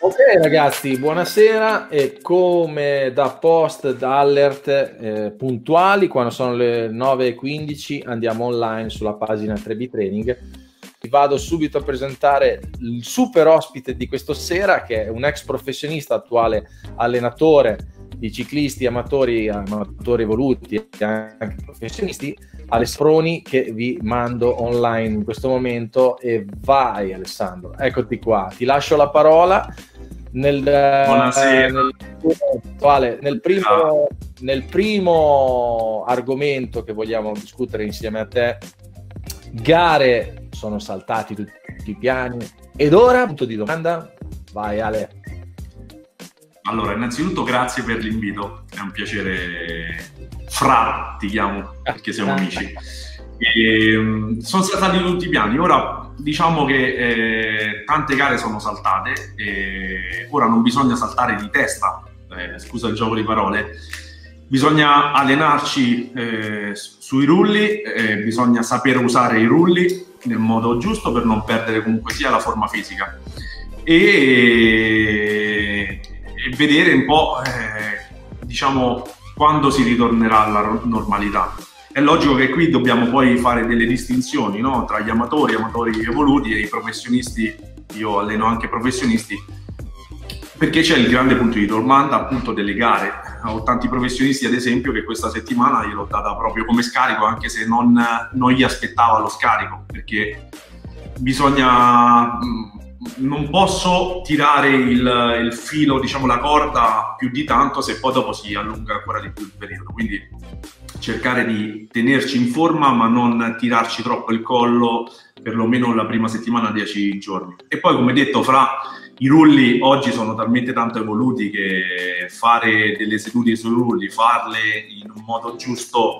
Ok ragazzi, buonasera e come da post, da alert puntuali, quando sono le 9:15 andiamo online sulla pagina 3B Training. Vi vado subito a presentare il super ospite di questa sera, che è un ex professionista, attuale allenatore di ciclisti amatori evoluti e anche professionisti, Alessandro Proni, che vi mando online in questo momento. E vai Alessandro, eccoti qua, ti lascio la parola. Nel primo argomento che vogliamo discutere insieme a te, gare sono saltati tutti i piani, ed ora punto di domanda, vai Ale. Allora, innanzitutto grazie per l'invito, è un piacere. Ti chiamo perché siamo amici. Sono saltati tutti i piani. Ora diciamo che tante gare sono saltate, ora non bisogna saltare di testa, scusa il gioco di parole, bisogna allenarci sui rulli, bisogna sapere usare i rulli nel modo giusto per non perdere comunque sia la forma fisica e vedere un po' diciamo quando si ritornerà alla normalità. È logico che qui dobbiamo poi fare delle distinzioni, no? Tra gli amatori evoluti e i professionisti. Io alleno anche professionisti, perché c'è il grande punto di domanda appunto delle gare. Ho tanti professionisti ad esempio che questa settimana gliel'ho data proprio come scarico, anche se non gli aspettava lo scarico, perché non posso tirare il filo, diciamo la corda più di tanto se poi dopo si allunga ancora di più il periodo. Quindi cercare di tenerci in forma ma non tirarci troppo il collo, perlomeno la prima settimana, 10 giorni. E poi, come detto, i rulli oggi sono talmente tanto evoluti che fare delle sedute sui rulli, farle in un modo giusto,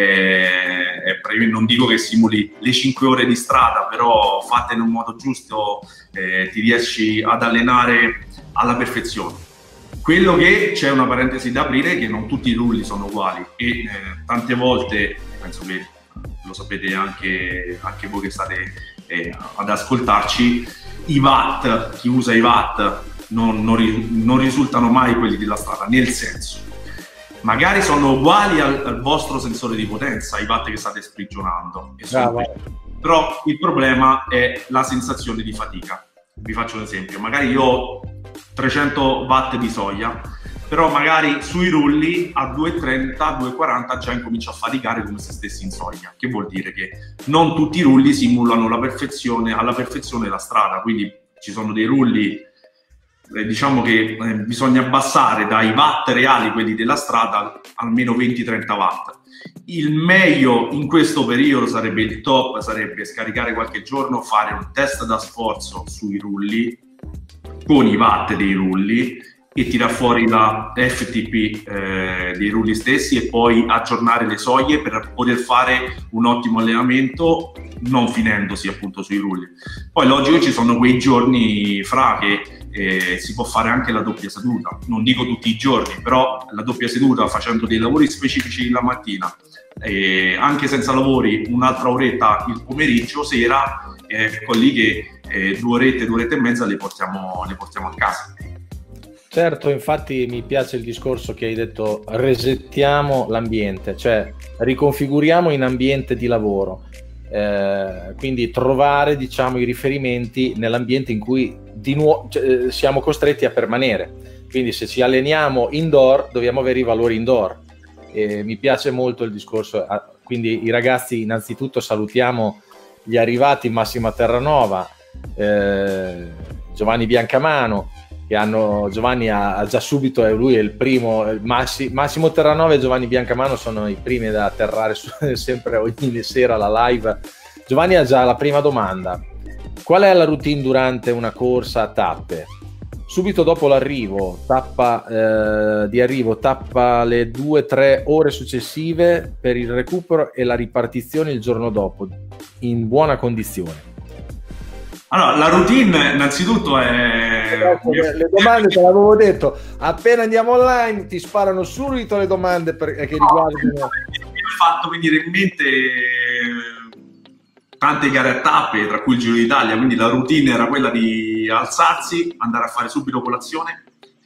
non dico che simuli le 5 ore di strada, però fatte in un modo giusto ti riesci ad allenare alla perfezione. Quello che c'è una parentesi da aprire è che non tutti i rulli sono uguali e tante volte, penso che lo sapete anche voi che state ad ascoltarci, i watt, chi usa i watt non risultano mai quelli della strada, nel senso, magari sono uguali al vostro sensore di potenza, i watt che state sprigionando, però il problema è la sensazione di fatica. Vi faccio un esempio: magari io ho 300 watt di soglia, però magari sui rulli a 2,30, 2,40 già incomincio a faticare come se stessi in soglia, che vuol dire che non tutti i rulli simulano alla perfezione la strada. Quindi ci sono dei rulli, diciamo che bisogna abbassare dai watt reali, quelli della strada, almeno 20-30 watt. Il meglio in questo periodo sarebbe, il top sarebbe scaricare qualche giorno, fare un test da sforzo sui rulli con i watt dei rulli e tirar fuori la FTP dei rulli stessi e poi aggiornare le soglie per poter fare un ottimo allenamento, non finendosi appunto sui rulli. Poi logico ci sono quei giorni che si può fare anche la doppia seduta, non dico tutti i giorni, però la doppia seduta facendo dei lavori specifici la mattina, anche senza lavori un'altra oretta il pomeriggio, sera, con lì che 2 orette e mezza le portiamo a casa. Certo, infatti mi piace il discorso che hai detto, resettiamo l'ambiente, cioè riconfiguriamo in ambiente di lavoro, quindi trovare, diciamo, i riferimenti nell'ambiente in cui di nuovo siamo costretti a permanere. Quindi se ci alleniamo indoor dobbiamo avere i valori indoor. Mi piace molto il discorso, quindi i ragazzi innanzitutto salutiamo gli arrivati: Massimo Terranova, Giovanni Biancamano, Giovanni ha già subito, lui è il primo, Massimo Terranova e Giovanni Biancamano sono i primi ad atterrare sempre ogni sera alla live. Giovanni ha già la prima domanda: qual è la routine durante una corsa a tappe? Subito dopo l'arrivo, tappa le 2-3 ore successive per il recupero e la ripartizione il giorno dopo in buona condizione. Allora, la routine innanzitutto è... Le domande te l'avevo detto, appena andiamo online ti sparano subito le domande che riguardano... Mi ha fatto venire in mente tante gare a tappe, tra cui il Giro d'Italia, quindi la routine era quella di alzarsi, andare a fare subito colazione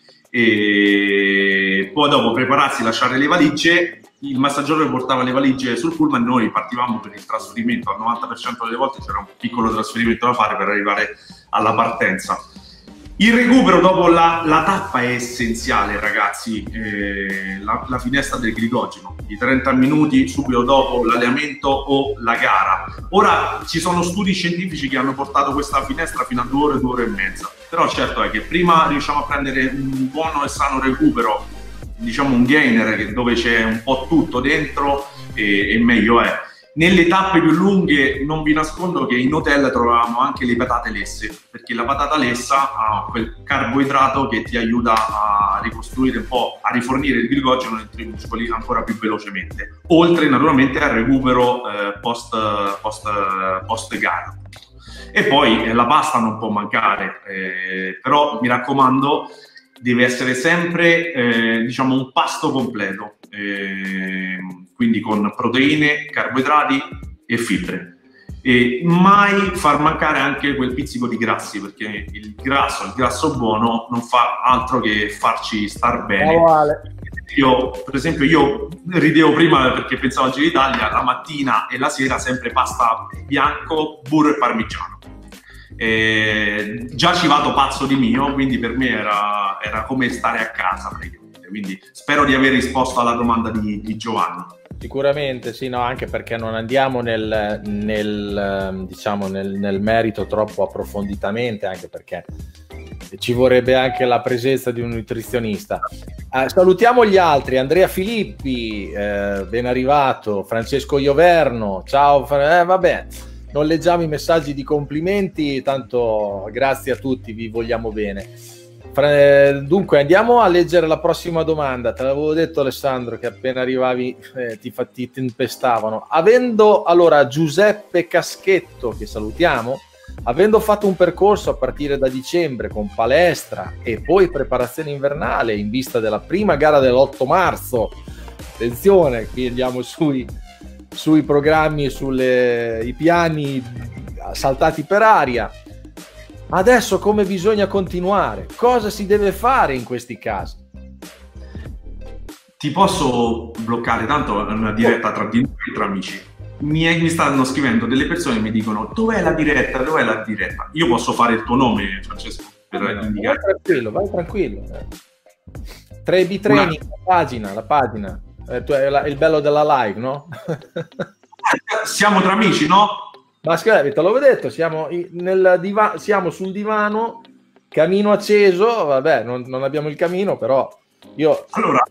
e poi dopo prepararsi, lasciare le valigie. Il massaggiatore portava le valigie sul pullman, noi partivamo per il trasferimento, al 90% delle volte c'era un piccolo trasferimento da fare per arrivare alla partenza. Il recupero dopo la tappa è essenziale, ragazzi, la finestra del glicogeno, i 30 minuti subito dopo l'allenamento o la gara. Ora ci sono studi scientifici che hanno portato questa finestra fino a 2 ore e mezza, però certo è che prima riusciamo a prendere un buono e sano recupero, diciamo un gainer dove c'è un po' tutto dentro e meglio è. Nelle tappe più lunghe non vi nascondo che in hotel trovavamo anche le patate lesse, perché la patata lessa ha quel carboidrato che ti aiuta a ricostruire un po', a rifornire il glicogeno dentro i muscoli ancora più velocemente, oltre naturalmente al recupero post gara. E poi la pasta non può mancare, però mi raccomando, deve essere sempre diciamo un pasto completo, quindi con proteine, carboidrati e fibre, e mai far mancare anche quel pizzico di grassi, perché il grasso buono non fa altro che farci star bene. Io per esempio ridevo prima perché pensavo al Giro d'Italia, la mattina e la sera sempre pasta bianco, burro e parmigiano. Già ci vado pazzo di mio, quindi per me era come stare a casa praticamente. Quindi spero di aver risposto alla domanda di Giovanni. Sicuramente sì, no, anche perché non andiamo nel merito troppo approfonditamente, anche perché ci vorrebbe anche la presenza di un nutrizionista. Salutiamo gli altri: Andrea Filippi, ben arrivato, Francesco Ioverno, ciao, vabbè, non leggiamo i messaggi di complimenti, tanto grazie a tutti, vi vogliamo bene. Dunque andiamo a leggere la prossima domanda. Te l'avevo detto, Alessandro, che appena arrivavi ti tempestavano. Allora Giuseppe Caschetto, che salutiamo, avendo fatto un percorso a partire da dicembre con palestra e poi preparazione invernale in vista della prima gara dell'8 marzo, attenzione, qui andiamo sui programmi, i piani saltati per aria. Adesso come bisogna continuare? Cosa si deve fare in questi casi? Ti posso bloccare, tanto è una diretta tra di noi, tra amici. Mi stanno scrivendo delle persone e mi dicono: dov'è la diretta? Dov'è la diretta? Io posso fare il tuo nome, Francesco, per indicare. Vai tranquillo. 3B Training, la pagina. Il bello della live, no? Siamo tra amici, no? Ma te l'avevo detto, siamo sul divano, camino acceso, vabbè, non abbiamo il camino, però io... Allora,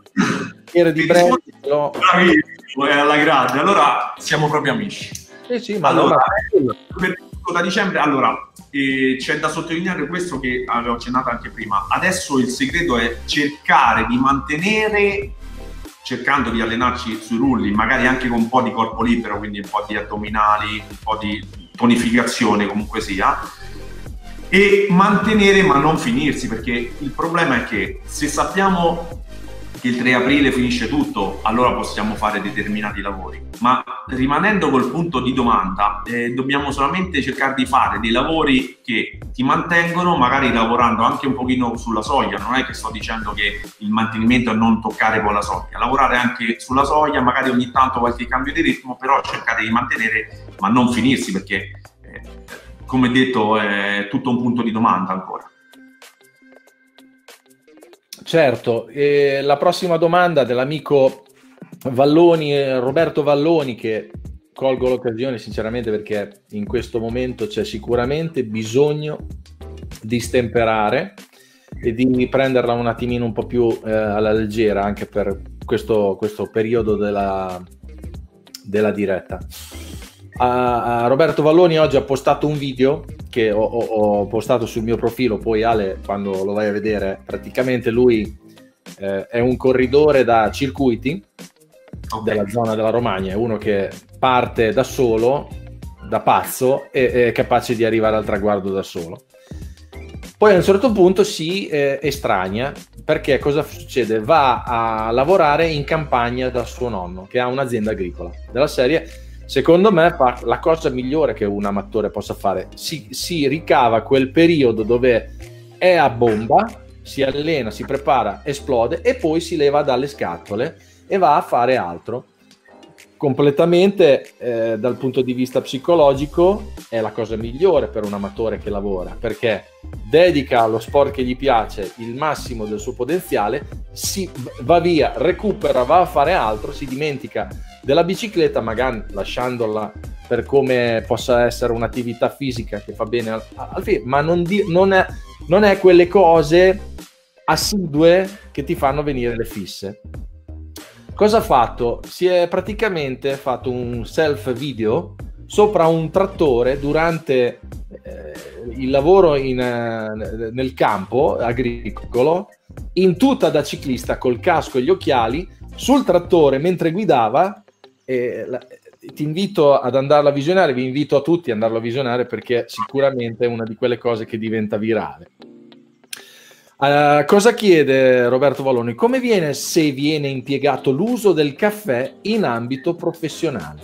alla grande, allora siamo proprio amici. Sì, ma allora, da dicembre, allora, c'è da sottolineare questo che avevo accennato anche prima. Adesso il segreto è cercare di mantenere, cercando di allenarci sui rulli, magari anche con un po' di corpo libero, quindi un po' di addominali, un po' di tonificazione comunque sia, e mantenere ma non finirsi, perché il problema è che se sappiamo che il 3 aprile finisce tutto, allora possiamo fare determinati lavori, ma rimanendo col punto di domanda, dobbiamo solamente cercare di fare dei lavori che ti mantengono, magari lavorando anche un pochino sulla soglia. Non è che sto dicendo che il mantenimento è non toccare con la soglia, lavorare anche sulla soglia, magari ogni tanto qualche cambio di ritmo, però cercare di mantenere ma non finirsi, perché come detto è tutto un punto di domanda ancora. Certo, la prossima domanda dell'amico Roberto Valloni, che colgo l'occasione sinceramente perché in questo momento c'è sicuramente bisogno di stemperare e di prenderla un attimino un po' più alla leggera, anche per questo periodo della diretta. Roberto Valloni oggi ha postato un video che ho postato sul mio profilo, poi Ale, quando lo vai a vedere, praticamente lui è un corridore da circuiti, della zona della Romagna, è uno che parte da solo, da pazzo, e è capace di arrivare al traguardo da solo. Poi a un certo punto si estranea, perché cosa succede? Va a lavorare in campagna da suo nonno, che ha un'azienda agricola, della serie: secondo me fa la cosa migliore che un amatore possa fare. Si ricava quel periodo dove è a bomba, si allena, si prepara, esplode e poi si leva dalle scatole e va a fare altro. Completamente dal punto di vista psicologico è la cosa migliore per un amatore che lavora, perché dedica allo sport che gli piace il massimo del suo potenziale, si va via, recupera, va a fare altro, si dimentica della bicicletta, magari lasciandola per come possa essere un'attività fisica che fa bene al film, ma non è quelle cose assidue che ti fanno venire le fisse. Cosa ha fatto? Si è praticamente fatto un self video sopra un trattore durante il lavoro nel campo agricolo, in tuta da ciclista col casco e gli occhiali, sul trattore mentre guidava. Ti invito ad andarlo a visionare, vi invito a tutti ad andarlo a visionare, perché sicuramente è una di quelle cose che diventa virale. Cosa chiede Roberto Valloni? Come viene, se viene impiegato, l'uso del caffè in ambito professionale?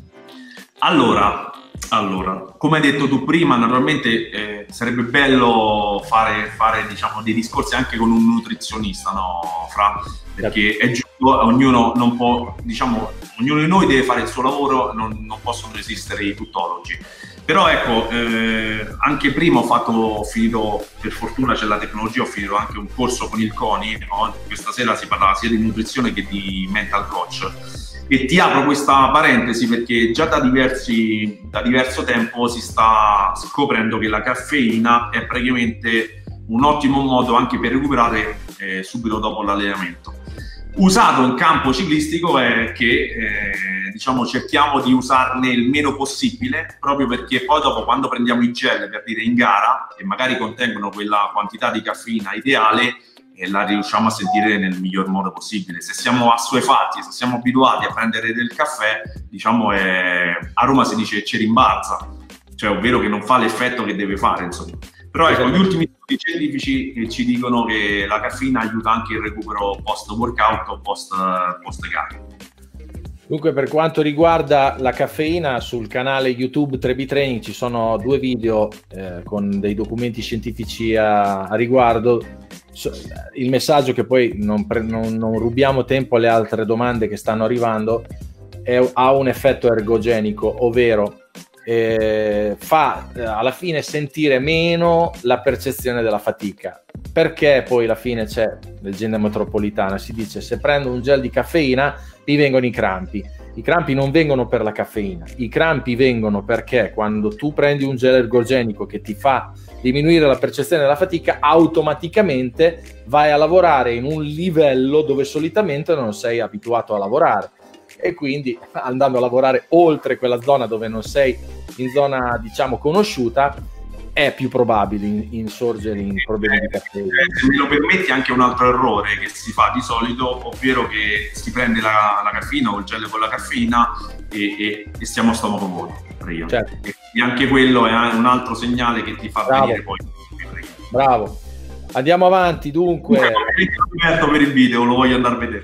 Allora, come hai detto tu prima, naturalmente sarebbe bello fare diciamo dei discorsi anche con un nutrizionista, no, Fra? Perché è giusto, ognuno non può, diciamo, ognuno di noi deve fare il suo lavoro, non possono esistere i tuttologi. Però ecco, anche prima ho finito, per fortuna c'è la tecnologia, ho finito anche un corso con il CONI, no? Questa sera si parla sia di nutrizione che di mental coach. E ti apro questa parentesi perché già da diverso tempo si sta scoprendo che la caffeina è praticamente un ottimo modo anche per recuperare subito dopo l'allenamento. Usato in campo ciclistico è che diciamo cerchiamo di usarne il meno possibile, proprio perché poi dopo, quando prendiamo i gel, per dire in gara, e magari contengono quella quantità di caffeina ideale, la riusciamo a sentire nel miglior modo possibile. Se siamo assuefatti, se siamo abituati a prendere del caffè, diciamo a Roma si dice ci rimbalza, cioè ovvero che non fa l'effetto che deve fare, insomma. Però ecco, gli ultimi studi scientifici ci dicono che la caffeina aiuta anche il recupero post-workout o post-gara. Dunque, per quanto riguarda la caffeina, sul canale YouTube 3B Training ci sono 2 video con dei documenti scientifici a riguardo. Il messaggio, che poi non rubiamo tempo alle altre domande che stanno arrivando, ha un effetto ergogenico, ovvero fa alla fine sentire meno la percezione della fatica, perché poi alla fine c'è leggenda metropolitana, si dice: se prendo un gel di caffeina mi vengono i crampi. I crampi non vengono per la caffeina, i crampi vengono perché quando tu prendi un gel ergogenico che ti fa diminuire la percezione della fatica, automaticamente vai a lavorare in un livello dove solitamente non sei abituato a lavorare, e quindi andando a lavorare oltre quella zona dove non sei in zona, diciamo, conosciuta, è più probabile insorgere in problemi di caffeina. Se me lo permetti, anche un altro errore che si fa di solito, ovvero che si prende la caffeina o il gel con la caffeina e stiamo a stomaco vuoto. Certo. E anche quello è un altro segnale che ti fa venire poi. Bravo. Andiamo avanti, dunque. Per il video, lo voglio andare a vedere.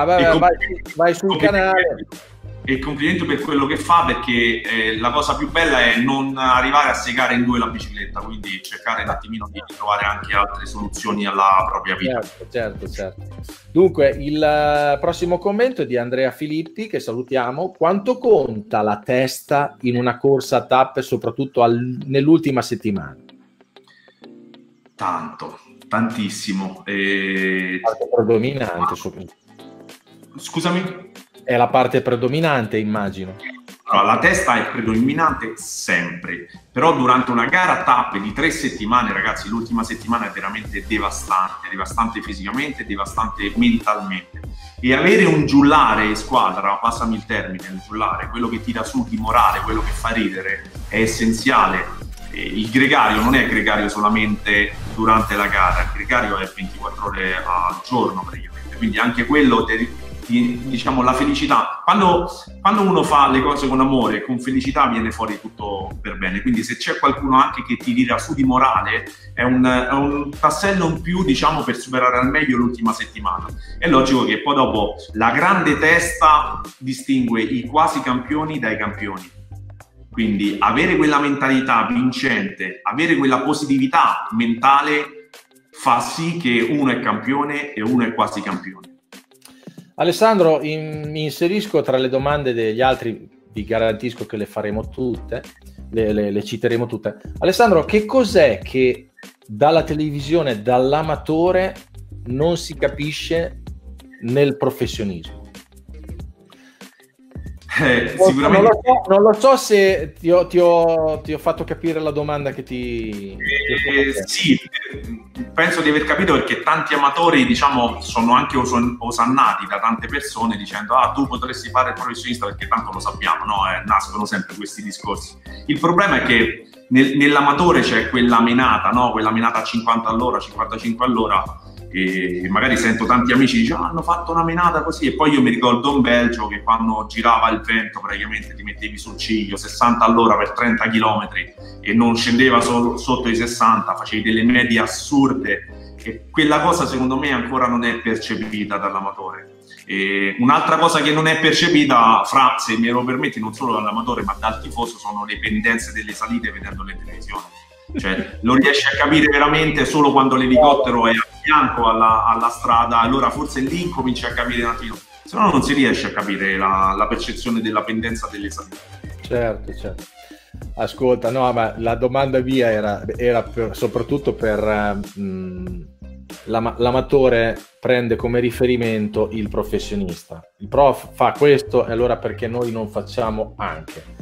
Vai sul canale. E complimenti per quello che fa, perché la cosa più bella è non arrivare a segare in 2 la bicicletta, quindi cercare un attimino di trovare anche altre soluzioni alla propria vita. Certo. Dunque, il prossimo commento è di Andrea Filippi, che salutiamo. Quanto conta la testa in una corsa a tappe, soprattutto nell'ultima settimana? Tantissimo. Parte predominante. Scusami? È la parte predominante, immagino. Allora, la testa è predominante sempre, però durante una gara tappe di 3 settimane, ragazzi, l'ultima settimana è veramente devastante fisicamente, devastante mentalmente. E avere un giullare in squadra, passami il termine, il giullare, quello che tira su di morale, quello che fa ridere, è essenziale. Il gregario non è gregario solamente durante la gara, il gregario è 24 ore al giorno praticamente, quindi anche quello ti diciamo, la felicità. Quando uno fa le cose con amore e con felicità viene fuori tutto per bene. Quindi se c'è qualcuno anche che ti tira su di morale, è un tassello in più, diciamo, per superare al meglio l'ultima settimana. È logico che poi dopo la grande testa distingue i quasi campioni dai campioni. Quindi avere quella mentalità vincente, avere quella positività mentale fa sì che uno è campione e uno è quasi campione. Alessandro, mi inserisco tra le domande degli altri, vi garantisco che le faremo tutte, le citeremo tutte. Alessandro, che cos'è che dalla televisione, dall'amatore, non si capisce nel professionismo? Sicuramente non lo so se ti ho fatto capire la domanda che sì, penso di aver capito, perché tanti amatori, diciamo, sono anche osannati da tante persone dicendo tu potresti fare il professionista, perché tanto lo sappiamo, no? Nascono sempre questi discorsi. Il problema è che nell'amatore c'è quella menata, no? Quella menata a 50 all'ora, 55 all'ora, e magari sento tanti amici che dicono hanno fatto una menata così, e poi io mi ricordo in Belgio che quando girava il vento praticamente ti mettevi sul ciglio 60 all'ora per 30 km e non scendeva sotto i 60, facevi delle medie assurde, e quella cosa secondo me ancora non è percepita dall'amatore. E un'altra cosa che non è percepita, se me lo permetti, non solo dall'amatore ma dal tifoso, sono le pendenze delle salite vedendo le televisioni. Cioè, lo riesci a capire veramente solo quando l'elicottero è a fianco alla strada, allora forse lì cominci a capire un attimo, se no non si riesce a capire la percezione della pendenza delle salite. Certo. Ascolta, no, ma la domanda mia era soprattutto per l'amatore prende come riferimento il professionista. Il prof fa questo e allora perché noi non facciamo anche?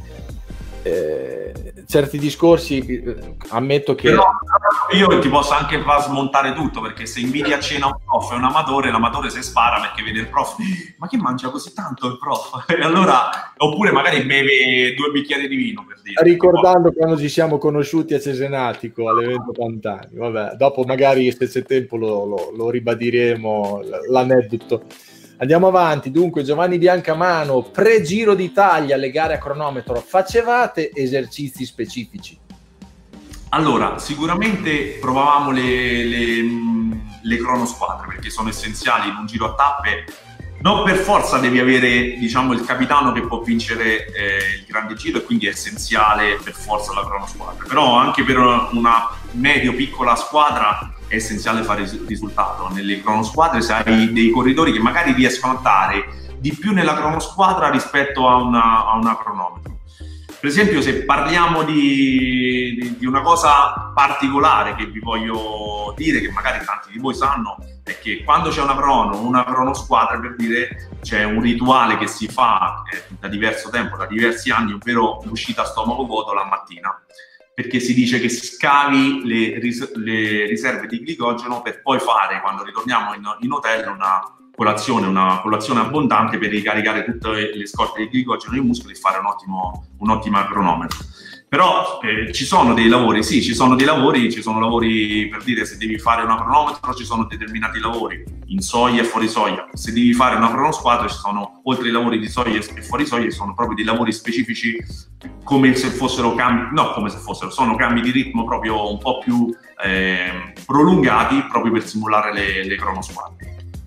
Certi discorsi ammetto che però io ti posso anche far smontare tutto, perché se inviti a cena un prof e un amatore, l'amatore si spara perché vede il prof, ma che mangia così tanto il prof? E allora, oppure magari beve 2 bicchieri di vino, per dire, ricordando quando ci siamo conosciuti a Cesenatico all'evento Pantani. Vabbè, dopo magari se c'è tempo lo ribadiremo l'aneddoto. Andiamo avanti. Dunque, Giovanni Biancamano, pre-Giro d'Italia, le gare a cronometro, facevate esercizi specifici? Allora, sicuramente provavamo le cronosquadre, perché sono essenziali in un giro a tappe. Non per forza devi avere, diciamo, il capitano che può vincere il grande giro, e quindi è essenziale per forza la cronosquadra. Però anche per una medio-piccola squadra è essenziale fare risultato. Nelle cronosquadre, se hai dei corridori che magari riescono a dare di più nella cronosquadra rispetto a una cronometro. Per esempio, se parliamo di una cosa particolare che vi voglio dire, che magari tanti di voi sanno, è che quando c'è una cronosquadra, per dire, c'è un rituale che si fa da diverso tempo, da diversi anni, ovvero l'uscita a stomaco vuoto la mattina, perché si dice che scavi le riserve di glicogeno per poi fare, quando ritorniamo in hotel, una colazione abbondante per ricaricare tutte le scorte di glicogeno nei muscoli e fare un'ottima cronometro. Però ci sono dei lavori, sì, ci sono lavori, per dire, se devi fare una cronometro ci sono determinati lavori, in soglia e fuori soglia. Se devi fare una cronosquadra ci sono, oltre ai lavori di soglia e fuori soglia, ci sono proprio dei lavori specifici, come se fossero sono cambi di ritmo proprio un po' più prolungati, proprio per simulare le cronosquadre.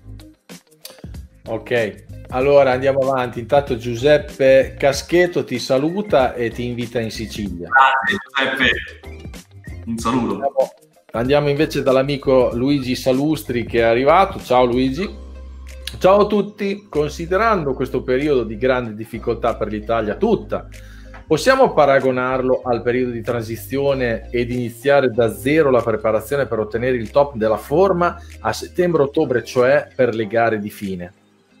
Ok, allora andiamo avanti. Intanto Giuseppe Caschetto ti saluta e ti invita in Sicilia. Grazie Giuseppe, un saluto. Andiamo invece dall'amico Luigi Salustri che è arrivato. Ciao Luigi. Ciao a tutti. Considerando questo periodo di grande difficoltà per l'Italia tutta, possiamo paragonarlo al periodo di transizione ed iniziare da zero la preparazione per ottenere il top della forma a settembre-ottobre, cioè per le gare di fine?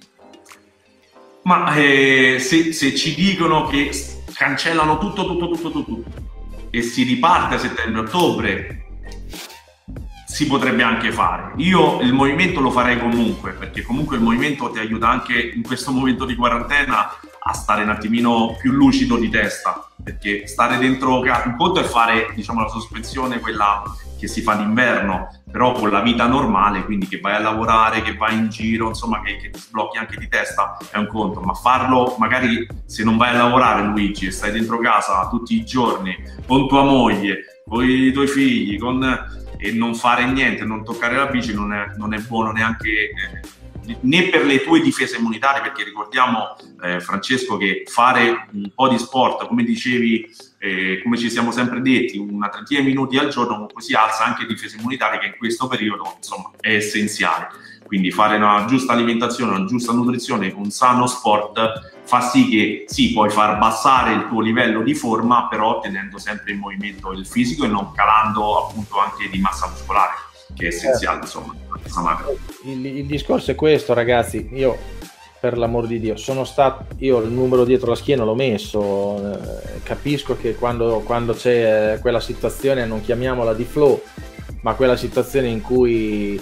Ma se ci dicono che cancellano tutto e si riparte a settembre-ottobre, si potrebbe anche fare. Io il movimento lo farei comunque, perché comunque il movimento ti aiuta anche in questo momento di quarantena a stare un attimino più lucido di testa, perché stare dentro un conto è fare, diciamo, la sospensione, quella che si fa d'inverno, però con la vita normale, quindi che vai a lavorare, che vai in giro, insomma che ti sblocchi anche di testa, è un conto, ma farlo magari se non vai a lavorare, Luigi, e stai dentro casa tutti i giorni con tua moglie, con i tuoi figli, e non fare niente, non toccare la bici non è buono neanche né per le tue difese immunitarie, perché ricordiamo Francesco che fare un po' di sport, come dicevi, come ci siamo sempre detti, una trentina di minuti al giorno, comunque si alza anche difese immunitarie, che in questo periodo insomma è essenziale. Quindi fare una giusta alimentazione, una giusta nutrizione, un sano sport fa sì che sì, puoi far abbassare il tuo livello di forma, però tenendo sempre in movimento il fisico e non calando appunto anche di massa muscolare, che è essenziale, insomma. Il discorso è questo, ragazzi. Io, per l'amor di Dio, io il numero dietro la schiena l'ho messo, capisco che quando c'è quella situazione, non chiamiamola di flow, ma quella situazione in cui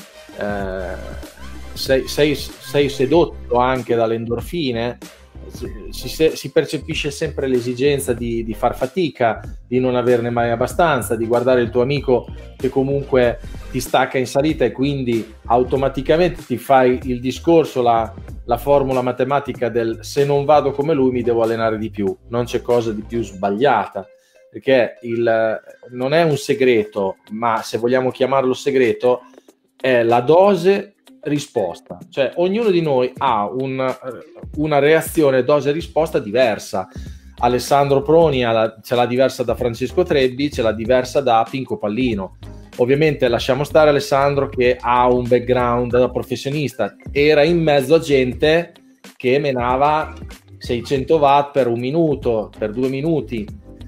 sei sedotto anche dalle endorfine, si percepisce sempre l'esigenza di far fatica, di non averne mai abbastanza, di guardare il tuo amico che comunque ti stacca in salita, e quindi automaticamente ti fai il discorso, la formula matematica del se non vado come lui mi devo allenare di più. Non c'è cosa di più sbagliata, perché non è un segreto, ma se vogliamo chiamarlo segreto è la dose risposta. Cioè ognuno di noi ha una reazione dose risposta diversa. Alessandro Proni ce l'ha diversa da Francesco Trebbi, ce l'ha diversa da Pinco Pallino. Ovviamente lasciamo stare Alessandro che ha un background da professionista, era in mezzo a gente che menava 600 watt per un minuto, per 2 minuti.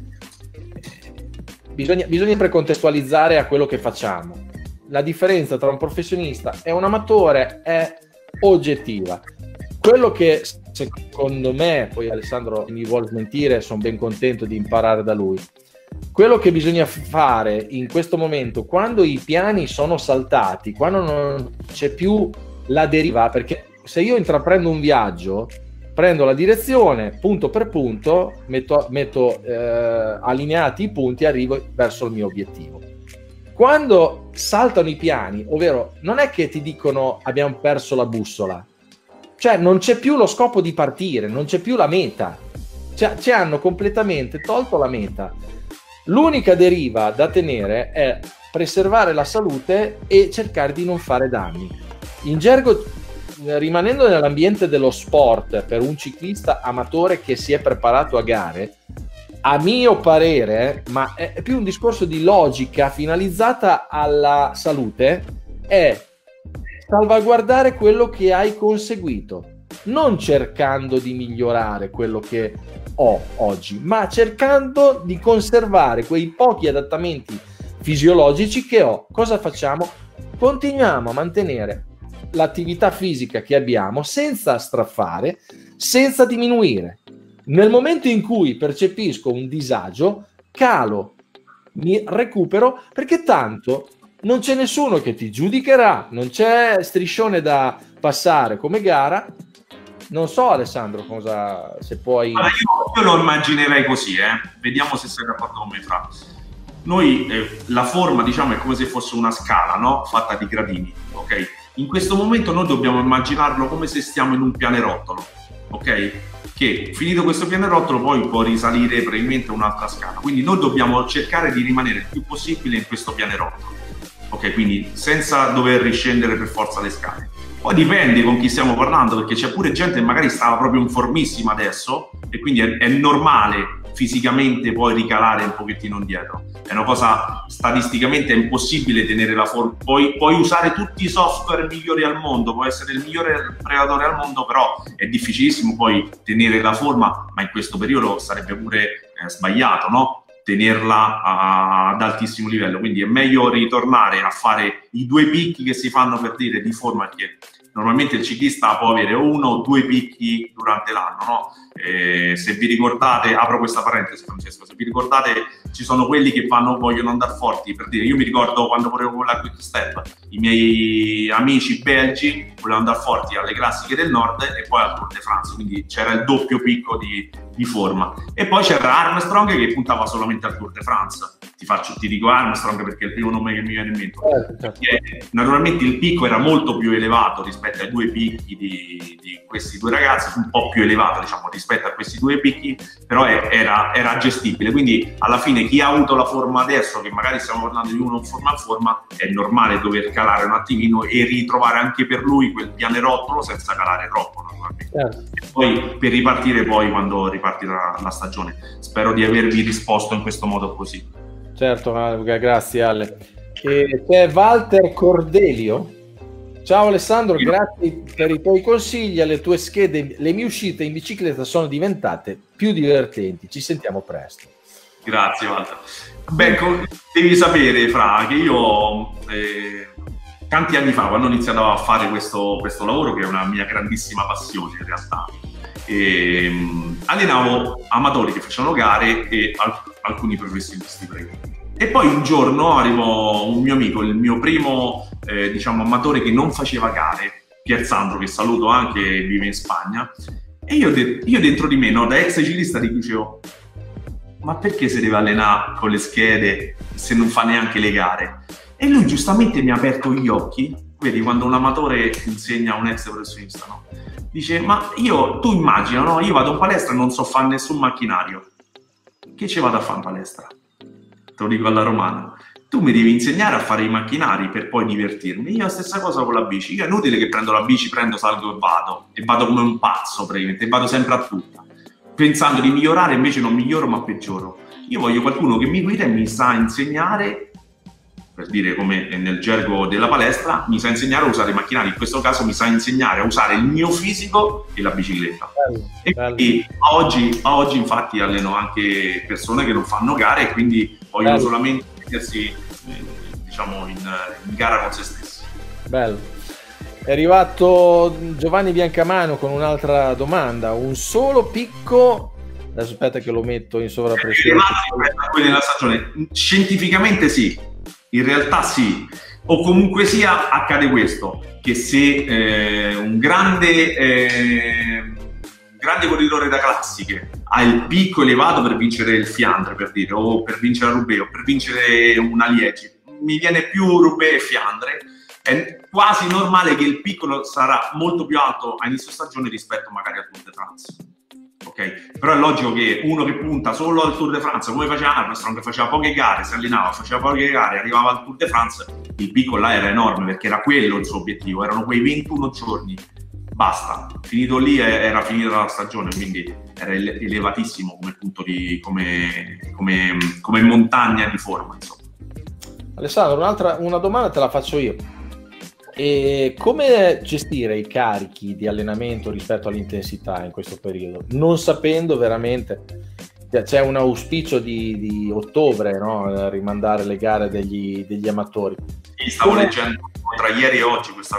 Bisogna sempre contestualizzare a quello che facciamo. La differenza tra un professionista e un amatore è oggettiva. Quello che secondo me, poi Alessandro mi vuole smentire, sono ben contento di imparare da lui, quello che bisogna fare in questo momento, quando i piani sono saltati, quando non c'è più la deriva, perché se io intraprendo un viaggio, prendo la direzione, punto per punto, metto allineati i punti e arrivo verso il mio obiettivo. Quando saltano i piani, ovvero non è che ti dicono abbiamo perso la bussola, cioè non c'è più lo scopo di partire, non c'è più la meta, cioè, ci hanno completamente tolto la meta. L'unica deriva da tenere è preservare la salute e cercare di non fare danni. In gergo, rimanendo nell'ambiente dello sport, per un ciclista amatore che si è preparato a gare, a mio parere, ma è più un discorso di logica finalizzata alla salute, è salvaguardare quello che hai conseguito, non cercando di migliorare quello che ho oggi, ma cercando di conservare quei pochi adattamenti fisiologici che ho. Cosa facciamo? Continuiamo a mantenere l'attività fisica che abbiamo senza straffare, senza diminuire. Nel momento in cui percepisco un disagio, calo, mi recupero, perché tanto non c'è nessuno che ti giudicherà, non c'è striscione da passare come gara. Non so, Alessandro, se puoi... Allora, io lo immaginerei così, vediamo se sei d'accordo con me, Fra. Noi, la forma, diciamo, è come se fosse una scala, no? Fatta di gradini, ok? In questo momento noi dobbiamo immaginarlo come se stiamo in un pianerottolo, ok? Che finito questo pianerottolo poi può risalire probabilmente un'altra scala. Quindi noi dobbiamo cercare di rimanere il più possibile in questo pianerottolo, ok? Quindi senza dover riscendere per forza le scale. Poi dipende con chi stiamo parlando, perché c'è pure gente che magari stava proprio in formissima adesso e quindi è normale fisicamente poi ricalare un pochettino indietro. È una cosa statisticamente impossibile tenere la forma. Puoi usare tutti i software migliori al mondo, puoi essere il migliore predatore al mondo, però è difficilissimo poi tenere la forma, ma in questo periodo sarebbe pure sbagliato, no? Tenerla ad altissimo livello. Quindi è meglio ritornare a fare i 2 picchi che si fanno, per dire, di forma, perché normalmente il ciclista può avere 1 o 2 picchi durante l'anno, no? Se vi ricordate, apro questa parentesi, Francesco, se vi ricordate, ci sono quelli che vogliono andare forti, per dire, io mi ricordo quando correvo con la Quick Step, i miei amici belgi volevano andare forti alle classiche del nord e poi al Tour de France, quindi c'era il doppio picco di forma. E poi c'era Armstrong che puntava solamente al Tour de France, ti dico Armstrong perché è il primo nome che mi viene in mente. Certo. Naturalmente il picco era molto più elevato rispetto ai due picchi di questi due ragazzi, un po' più elevato diciamo rispetto a questi due picchi, però era gestibile. Quindi alla fine chi ha avuto la forma adesso, che magari stiamo parlando di uno in forma, è normale dover calare un attimino e ritrovare anche per lui quel pianerottolo senza calare troppo naturalmente. Certo. E poi per ripartire poi quando ripartirà la stagione. Spero di avervi risposto in questo modo così. Certo, grazie Ale. E c'è Walter Cordelio. Ciao Alessandro, grazie per i tuoi consigli, alle tue schede. Le mie uscite in bicicletta sono diventate più divertenti. Ci sentiamo presto. Grazie Walter. Beh, devi sapere Fra che io tanti anni fa, quando ho iniziato a fare questo lavoro, che è una mia grandissima passione in realtà, allenavo amatori che facevano gare e alcuni professionisti brevi. E poi un giorno arrivò un mio amico, il mio primo diciamo amatore che non faceva gare, Pier Sandro, che saluto anche, vive in Spagna, e io dentro di me, no, da ex ciclista, gli dicevo: ma perché si deve allenare con le schede se non fa neanche le gare? E lui giustamente mi ha aperto gli occhi, vedi, quando un amatore insegna a un ex professionista, no? Dice: ma tu immagina, no? Io vado in palestra e non so fare nessun macchinario. Che ci vado a fare in palestra? Te lo dico alla romana. Tu mi devi insegnare a fare i macchinari per poi divertirmi. Io la stessa cosa con la bici. Io è inutile che prendo la bici, salgo e vado come un pazzo praticamente, e vado sempre a tutta, pensando di migliorare, invece non miglioro ma peggioro. Io voglio qualcuno che mi guida e mi sa insegnare, per dire come nel gergo della palestra, mi sa insegnare a usare i macchinari, in questo caso mi sa insegnare a usare il mio fisico e la bicicletta. E quindi a oggi infatti alleno anche persone che non fanno gare e quindi vogliono solamente mettersi diciamo in gara con se stessi. Bello. È arrivato Giovanni Biancamano con un'altra domanda. Un solo picco, adesso aspetta che lo metto in sovrappressione. Nella stagione, scientificamente sì, in realtà sì, o comunque sia accade questo, che se un grande corridore da classiche ha il picco elevato per vincere il Fiandre, per dire, o per vincere la Roubaix, o per vincere una Liegi, mi viene più Roubaix e Fiandre, è quasi normale che il picco sarà molto più alto a inizio stagione rispetto magari al Tour de France. Ok, però è logico che uno che punta solo al Tour de France, come faceva Armstrong, che faceva poche gare, si allenava, faceva poche gare, arrivava al Tour de France, il picco là era enorme perché era quello il suo obiettivo, erano quei 21 giorni, basta, finito lì era finita la stagione, quindi era elevatissimo come punto come montagna di forma, insomma. Alessandro, una domanda te la faccio io. E come gestire i carichi di allenamento rispetto all'intensità in questo periodo, non sapendo veramente, c'è un auspicio di ottobre, no? Rimandare le gare degli amatori. Stavo leggendo tra ieri e oggi questa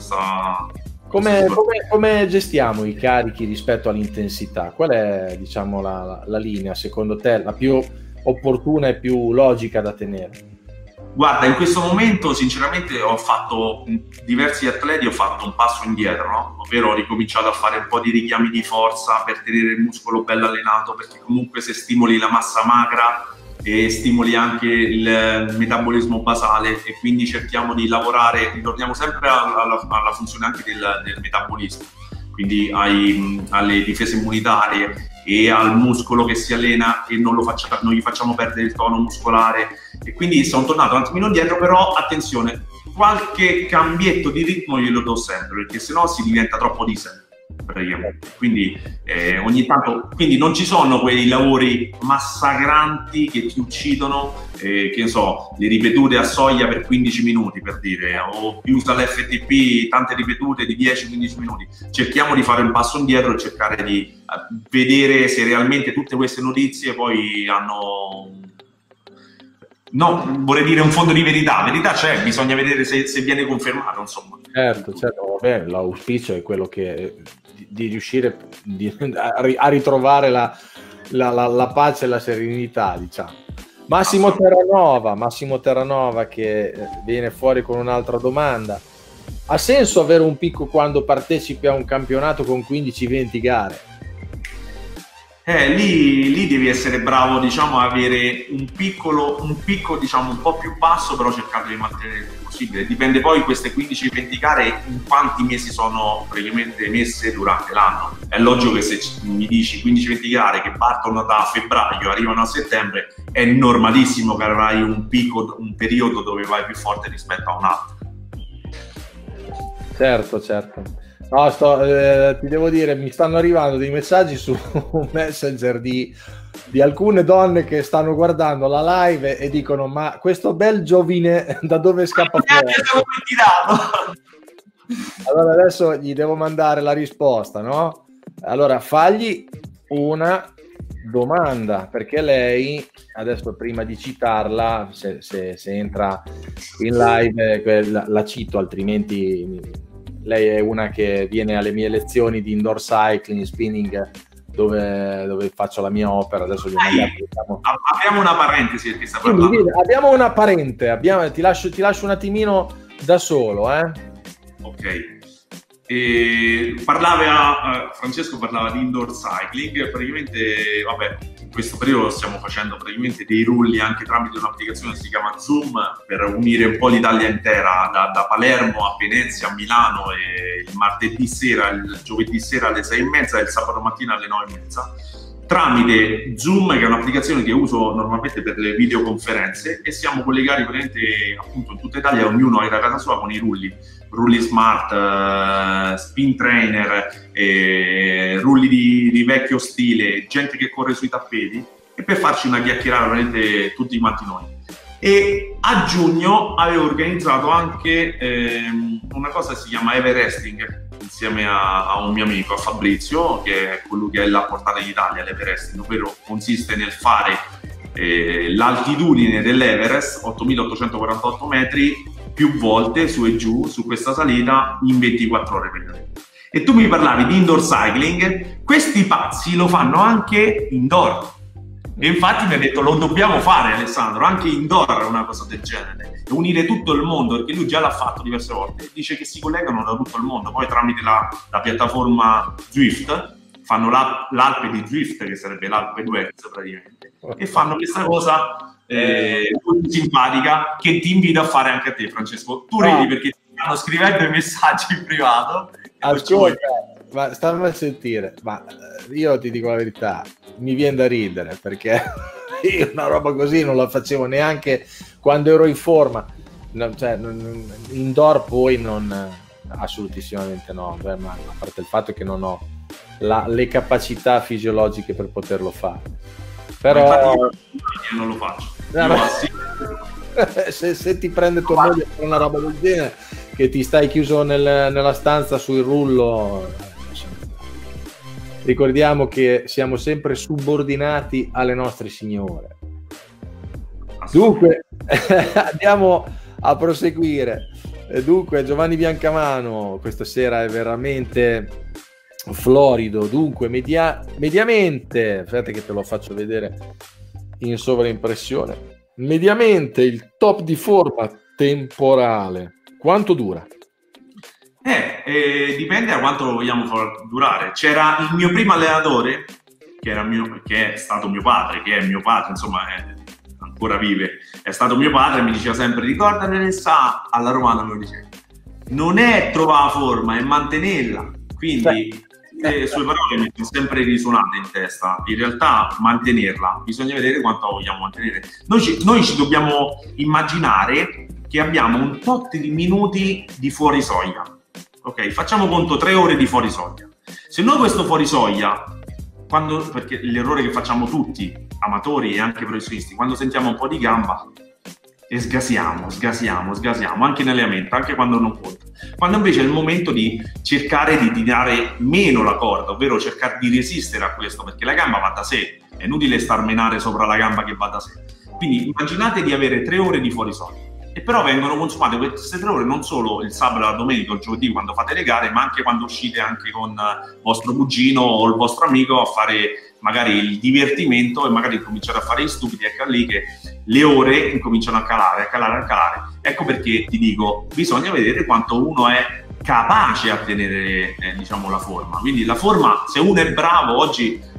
come gestiamo i carichi rispetto all'intensità? Qual è, diciamo, la linea secondo te la più opportuna e più logica da tenere? Guarda, in questo momento sinceramente ho fatto diversi atleti, ho fatto un passo indietro, no? Ovvero ho ricominciato a fare un po' di richiami di forza per tenere il muscolo bello allenato, perché comunque se stimoli la massa magra e stimoli anche il metabolismo basale, e quindi cerchiamo di lavorare, ritorniamo sempre alla funzione anche del metabolismo, quindi alle difese immunitarie e al muscolo che si allena e non gli facciamo perdere il tono muscolare, e quindi sono tornato un attimino indietro, però attenzione, qualche cambietto di ritmo glielo do sempre, perché sennò si diventa troppo diesel praticamente. Quindi ogni tanto, quindi non ci sono quei lavori massacranti che ti uccidono, che ne so, le ripetute a soglia per 15 minuti per dire, o più usa l'FTP, tante ripetute di 10-15 minuti. Cerchiamo di fare un passo indietro e cercare di vedere se realmente tutte queste notizie poi hanno, no, vorrei dire un fondo di verità. Verità c'è, bisogna vedere se viene confermato, insomma. Certo, vabbè, l'auspicio è quello di riuscire a ritrovare la pace e la serenità, diciamo. Massimo Terranova che viene fuori con un'altra domanda. Ha senso avere un picco quando partecipi a un campionato con 15-20 gare? Lì devi essere bravo, diciamo, a avere un picco, diciamo, un po' più basso, però cercando di mantenere il più possibile. Dipende poi queste 15-20 gare in quanti mesi sono praticamente messe durante l'anno. È logico che se mi dici 15-20 gare che partono da febbraio, arrivano a settembre, è normalissimo che avrai un picco, un periodo dove vai più forte rispetto a un altro. Certo. No, ti devo dire, mi stanno arrivando dei messaggi su Messenger di alcune donne che stanno guardando la live e dicono: ma questo bel giovine da dove scappa fuori? Allora adesso gli devo mandare la risposta, no? Allora fagli una domanda, perché lei adesso, prima di citarla, se entra in live la cito, altrimenti lei è una che viene alle mie lezioni di indoor cycling, spinning, dove faccio la mia opera. Adesso abbiamo una parentesi che sta parlando. Abbiamo una parente, ti lascio un attimino da solo, Ok. Francesco parlava di indoor cycling. Praticamente, vabbè, in questo periodo stiamo facendo praticamente dei rulli anche tramite un'applicazione che si chiama Zoom, per unire un po' l'Italia intera, da Palermo a Venezia, a Milano, e il martedì sera, il giovedì sera alle 6:30 e il sabato mattina alle 9:30, tramite Zoom, che è un'applicazione che uso normalmente per le videoconferenze, e siamo collegati praticamente appunto in tutta Italia, ognuno era a casa sua con i rulli smart, spin trainer, rulli di vecchio stile, gente che corre sui tappeti, e per farci una chiacchierata veramente tutti quanti noi. E a giugno avevo organizzato anche una cosa che si chiama Everesting, insieme a un mio amico, a Fabrizio, che è colui che l'ha portata in Italia, l'Everesting, ovvero consiste nel fare l'altitudine dell'Everest, 8.848 metri, più volte su e giù su questa salita in 24 ore per. E tu mi parlavi di indoor cycling, questi pazzi lo fanno anche indoor, e infatti mi ha detto: lo dobbiamo fare, Alessandro, anche indoor una cosa del genere, e unire tutto il mondo, perché lui già l'ha fatto diverse volte. Dice che si collegano da tutto il mondo, poi tramite la piattaforma Zwift fanno l'Alpe di Zwift, che sarebbe l'Alpe d'Huez praticamente, e fanno questa cosa simpatica che ti invito a fare anche a te, Francesco. Tu ridi perché ti stanno scrivendo i messaggi in privato. Ascolta, ma stammi a sentire, ma io ti dico la verità, mi viene da ridere, perché io una roba così non la facevo neanche quando ero in forma, indoor poi non, assolutissimamente no, ma a parte il fatto che non ho le capacità fisiologiche per poterlo fare. Però io non lo faccio. Se ti prende tua moglie per una roba del genere, che ti stai chiuso nella stanza sul rullo, ricordiamo che siamo sempre subordinati alle nostre signore. Dunque andiamo a proseguire. Dunque, Giovanni Biancamano questa sera è veramente florido. Dunque, mediamente, aspetta che te lo faccio vedere in sovraimpressione, mediamente il top di forma temporale quanto dura? Dipende da quanto lo vogliamo far durare. C'era il mio primo allenatore, che è stato mio padre, che è mio padre, insomma, ancora vive, è stato mio padre, mi diceva sempre: ricordate Nessa, alla romana me lo diceva, non è trovare la forma, è mantenerla. Quindi le sue parole mi sono sempre risuonate in testa. In realtà mantenerla, bisogna vedere quanto la vogliamo mantenere. Noi ci dobbiamo immaginare che abbiamo un tot di minuti di fuori soglia. Ok, facciamo conto 3 ore di fuori soglia. Se noi questo fuori soglia, perché l'errore che facciamo tutti, amatori e anche professionisti, quando sentiamo un po' di gamba e sgasiamo anche in allenamento, anche quando non conta. Quando invece è il momento di cercare di tirare meno la corda, ovvero cercare di resistere a questo, perché la gamba va da sé, è inutile star menare sopra la gamba che va da sé. Quindi immaginate di avere 3 ore di fuori soglia, e però vengono consumate queste 3 ore non solo il sabato, la domenica o il giovedì quando fate le gare, ma anche quando uscite anche con vostro cugino o il vostro amico a fare magari il divertimento, e magari cominciate a fare gli stupidi. Ecco lì che le ore incominciano a calare. Ecco perché ti dico, bisogna vedere quanto uno è capace a tenere diciamo la forma. Quindi la forma, se uno è bravo, oggi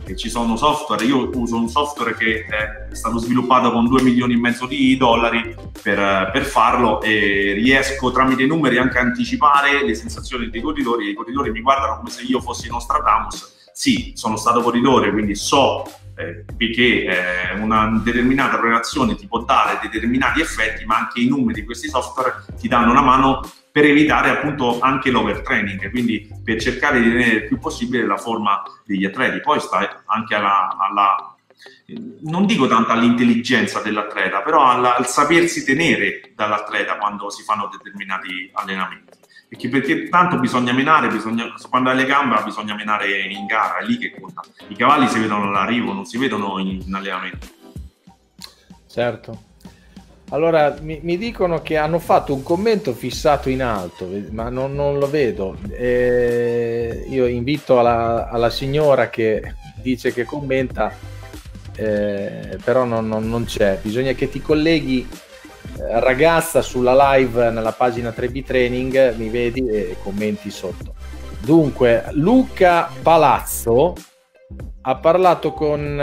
e ci sono software. Io uso un software che è stato sviluppato con 2,5 milioni di dollari per farlo, e riesco tramite i numeri anche a anticipare le sensazioni dei corridori. I corridori mi guardano come se io fossi Nostradamus. Sì, sono stato corridore, quindi so perché una determinata relazione ti può dare determinati effetti, ma anche i numeri di questi software ti danno una mano per evitare appunto anche l'overtraining, quindi per cercare di tenere il più possibile la forma degli atleti. Poi sta anche alla non dico tanto all'intelligenza dell'atleta, però al sapersi tenere dall'atleta quando si fanno determinati allenamenti. Perché tanto bisogna menare, quando hai le gambe bisogna menare in gara, è lì che conta. I cavalli si vedono all'arrivo, non si vedono in allenamento. Certo. Allora, mi dicono che hanno fatto un commento fissato in alto, ma non lo vedo. Io invito alla signora che dice che commenta, però non c'è. Bisogna che ti colleghi, ragazza, sulla live nella pagina 3B Training, mi vedi e commenti sotto. Dunque, Luca Palazzo ha parlato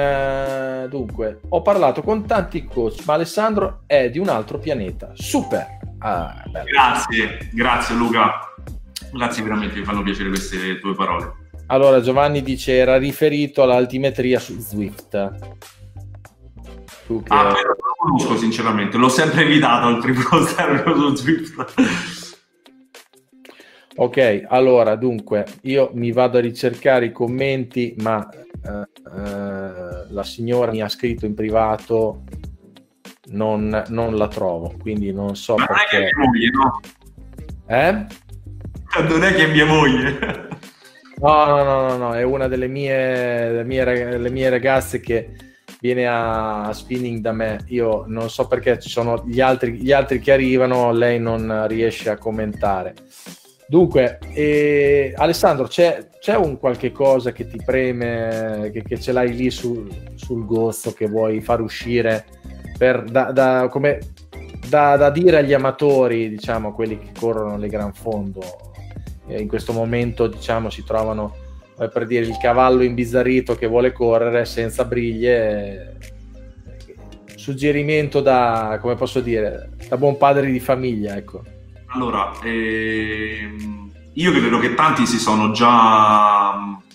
ho parlato con tanti coach, ma Alessandro è di un altro pianeta. Super! Grazie Luca, grazie veramente, mi fanno piacere queste tue parole. Allora, Giovanni dice era riferito all'altimetria su Zwift. Non lo conosco sinceramente, l'ho sempre evitato il triplo stereo su Zwift. Ok, allora, dunque, io mi vado a ricercare i commenti, ma la signora mi ha scritto in privato, non la trovo, quindi non so ma perché. Non è che è mia moglie, no? Non è che è mia moglie. No, è una delle mie ragazze che viene a spinning da me. Io non so perché ci sono gli altri che arrivano, lei non riesce a commentare. Dunque, Alessandro, c'è un qualche cosa che ti preme, che ce l'hai lì sul gozzo, che vuoi far uscire da dire agli amatori, diciamo, quelli che corrono le gran fondo, in questo momento, diciamo, si trovano, per dire, il cavallo imbizzarrito che vuole correre senza briglie. Suggerimento come posso dire, da buon padre di famiglia, ecco. Allora, io credo che tanti si sono già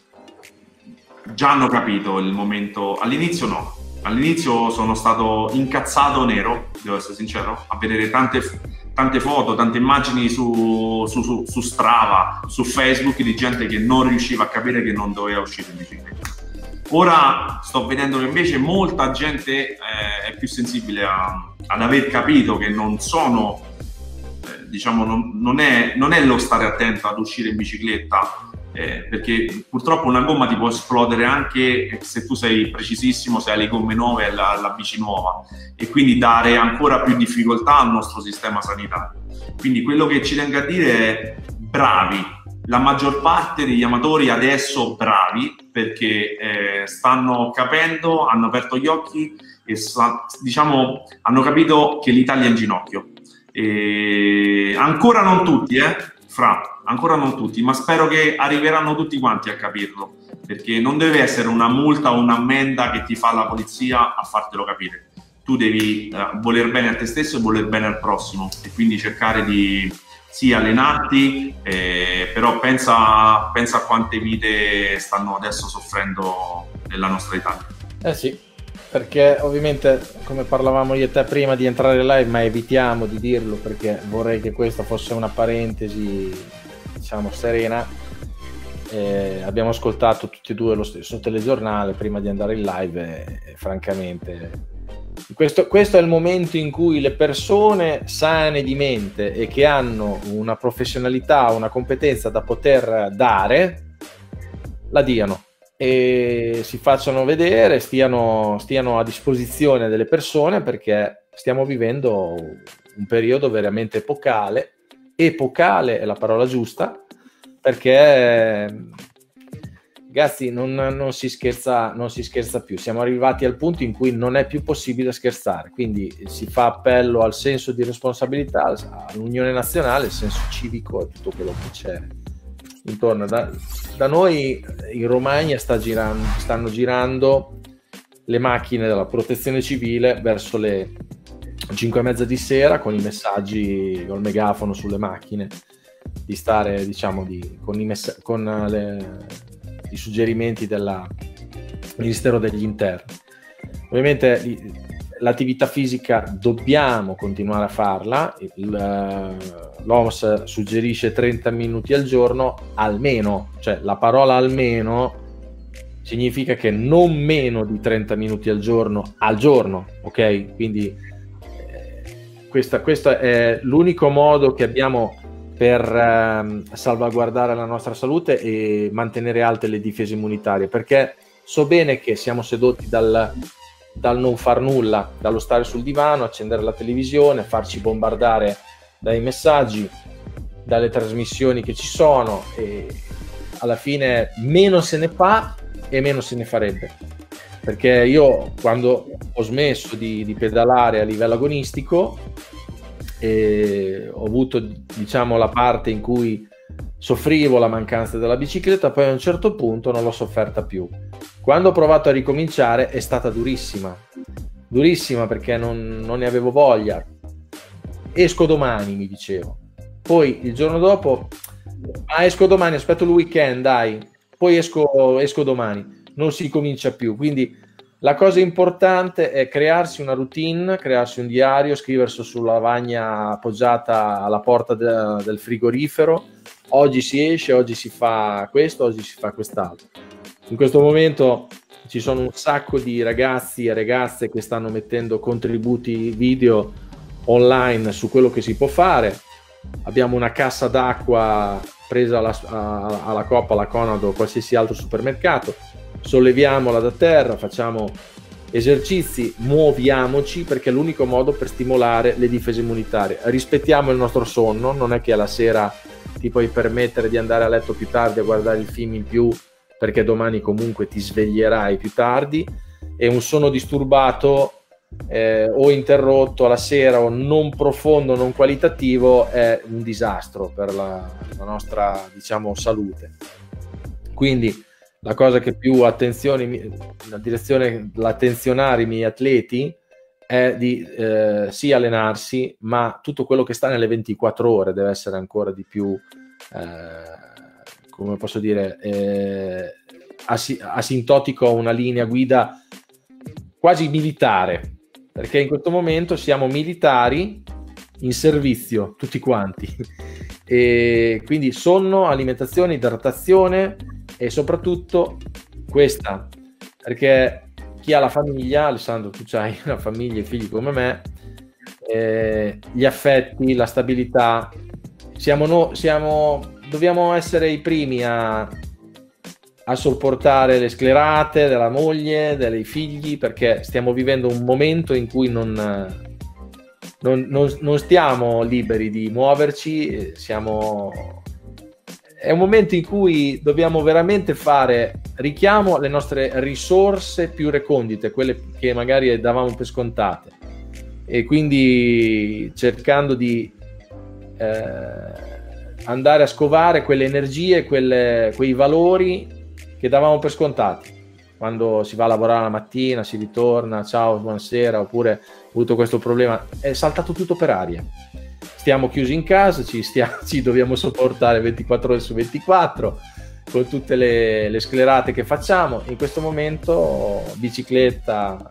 hanno capito il momento. All'inizio no, all'inizio sono stato incazzato nero, devo essere sincero, a vedere tante foto, tante immagini su Strava, su Facebook, di gente che non riusciva a capire che non doveva uscire in bicicletta. Ora sto vedendo che invece molta gente è più sensibile ad aver capito che non sono, diciamo, non è lo stare attento ad uscire in bicicletta, perché purtroppo una gomma ti può esplodere anche se tu sei precisissimo, se hai le gomme nuove e la bici nuova, e quindi dare ancora più difficoltà al nostro sistema sanitario. Quindi quello che ci tengo a dire è: bravi, la maggior parte degli amatori adesso bravi, perché stanno capendo, hanno aperto gli occhi e diciamo hanno capito che l'Italia è in ginocchio. E ancora non tutti, ancora non tutti, ma spero che arriveranno tutti quanti a capirlo, perché non deve essere una multa o un'ammenda che ti fa la polizia a fartelo capire. Tu devi voler bene a te stesso e voler bene al prossimo, e quindi cercare di allenarti, però pensa a quante vite stanno adesso soffrendo nella nostra Italia. Sì, perché ovviamente, come parlavamo io e te prima di entrare live, ma evitiamo di dirlo perché vorrei che questa fosse una parentesi, diciamo, serena. Abbiamo ascoltato tutti e due lo stesso telegiornale prima di andare in live e francamente questo è il momento in cui le persone sane di mente e che hanno una professionalità, una competenza da poter dare, la diano e si facciano vedere, stiano a disposizione delle persone, perché stiamo vivendo un periodo veramente epocale è la parola giusta, perché ragazzi non si scherza più, siamo arrivati al punto in cui non è più possibile scherzare, quindi si fa appello al senso di responsabilità, all'unione nazionale, il senso civico e tutto quello che c'è intorno. Da noi in Romagna stanno girando le macchine della protezione civile verso le 5:30 di sera, con i messaggi col megafono sulle macchine, di stare, diciamo, con i suggerimenti del Ministero degli Interni. Ovviamente l'attività fisica dobbiamo continuare a farla, l'OMS suggerisce 30 minuti al giorno almeno, cioè la parola almeno significa che non meno di 30 minuti al giorno, ok? Quindi questo è l'unico modo che abbiamo per salvaguardare la nostra salute e mantenere alte le difese immunitarie, perché so bene che siamo sedotti dal non far nulla, dallo stare sul divano, accendere la televisione, farci bombardare dai messaggi, dalle trasmissioni che ci sono, e alla fine meno se ne fa e meno se ne farebbe, perché io quando ho smesso di pedalare a livello agonistico ho avuto, diciamo, la parte in cui soffrivo la mancanza della bicicletta, poi a un certo punto non l'ho sofferta più. Quando ho provato a ricominciare è stata durissima perché non ne avevo voglia. Esco domani, mi dicevo, poi il giorno dopo esco domani, aspetto il weekend, dai, poi esco domani, non si comincia più. Quindi la cosa importante è crearsi una routine, crearsi un diario, scriversi sulla lavagna appoggiata alla porta del frigorifero: oggi si esce, oggi si fa questo, oggi si fa quest'altro. In questo momento ci sono un sacco di ragazzi e ragazze che stanno mettendo contributi video online su quello che si può fare. Abbiamo una cassa d'acqua presa alla Coop, alla Conad o qualsiasi altro supermercato, solleviamola da terra, facciamo esercizi, muoviamoci, perché è l'unico modo per stimolare le difese immunitarie. Rispettiamo il nostro sonno, non è che alla sera ti puoi permettere di andare a letto più tardi a guardare il film in più, perché domani comunque ti sveglierai più tardi, e un sonno disturbato o interrotto alla sera o non profondo, non qualitativo, è un disastro per la nostra, diciamo, salute. Quindi la cosa che più l'attenzionare i miei atleti è di sì alenarsi, ma tutto quello che sta nelle 24 ore deve essere ancora di più, come posso dire, asintotico a una linea guida quasi militare, perché in questo momento siamo militari in servizio tutti quanti, e quindi sonno, alimentazione, idratazione e soprattutto questa, perché chi ha la famiglia, Alessandro, tu hai una famiglia e figli come me, gli affetti, la stabilità, dobbiamo essere i primi a sopportare le sclerate della moglie, dei figli, perché stiamo vivendo un momento in cui non stiamo liberi di muoverci, è un momento in cui dobbiamo veramente fare richiamo alle nostre risorse più recondite, quelle che magari davamo per scontate, e quindi cercando di andare a scovare quelle energie, quei valori che davamo per scontati. Quando si va a lavorare la mattina, si ritorna, ciao, buonasera, oppure ho avuto questo problema, è saltato tutto per aria. Stiamo chiusi in casa, ci dobbiamo sopportare 24 ore su 24 con tutte le sclerate che facciamo. In questo momento bicicletta.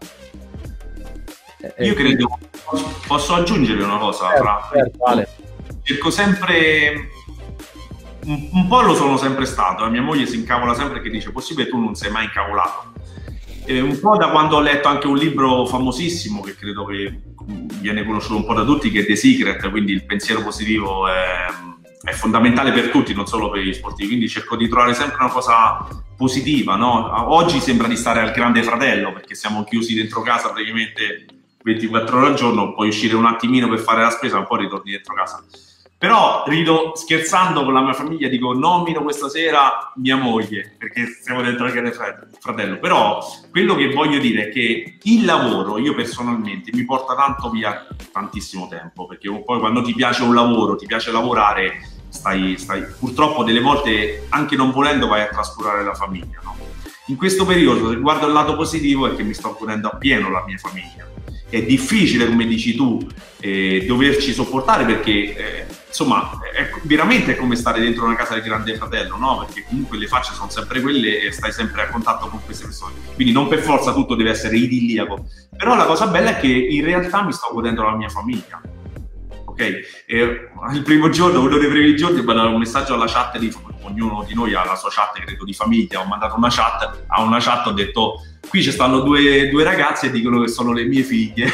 Io credo, posso aggiungere una cosa? Certo, vale. Cerco sempre, un po' lo sono sempre stato, mia moglie si incavola sempre che dice: possibile tu non sei mai incavolato? Un po' da quando ho letto anche un libro famosissimo che credo che viene conosciuto un po' da tutti, che è The Secret, quindi il pensiero positivo è fondamentale per tutti, non solo per gli sportivi, quindi cerco di trovare sempre una cosa positiva, no? Oggi sembra di stare al Grande Fratello, perché siamo chiusi dentro casa praticamente 24 ore al giorno, puoi uscire un attimino per fare la spesa, ma poi ritorni dentro casa. Però rido scherzando con la mia famiglia, dico: nomino questa sera mia moglie, perché siamo dentro il fratello. Però quello che voglio dire è che il lavoro, io personalmente, mi porta tanto via tantissimo tempo, perché poi quando ti piace un lavoro, ti piace lavorare, purtroppo delle volte, anche non volendo, vai a trascurare la famiglia, no? In questo periodo, riguardo il lato positivo, è che mi sto godendo appieno la mia famiglia. È difficile, come dici tu, doverci sopportare, perché insomma veramente è come stare dentro una casa del Grande Fratello, no? Perché comunque le facce sono sempre quelle e stai sempre a contatto con queste persone, quindi non per forza tutto deve essere idilliaco, però la cosa bella è che in realtà mi sto godendo la mia famiglia, ok? Il primo giorno, uno dei primi giorni, ho mandato un messaggio alla chat ognuno di noi ha la sua chat, credo, di famiglia. Ho mandato una chat, ho detto: qui ci stanno due ragazze e dicono che sono le mie figlie.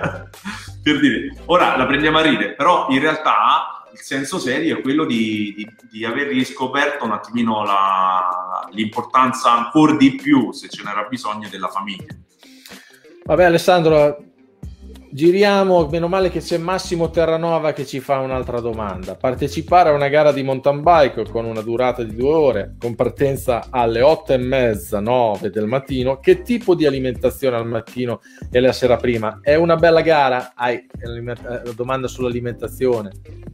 Per dire, ora la prendiamo a ridere, però in realtà il senso serio è quello di aver riscoperto un attimino l'importanza ancora di più, se ce n'era bisogno, della famiglia. Vabbè, Alessandro, giriamo, meno male che c'è Massimo Terranova che ci fa un'altra domanda. Partecipare a una gara di mountain bike con una durata di 2 ore, con partenza alle 8:30, 9 del mattino, che tipo di alimentazione al mattino e la sera prima? È una bella gara? Hai la domanda sull'alimentazione.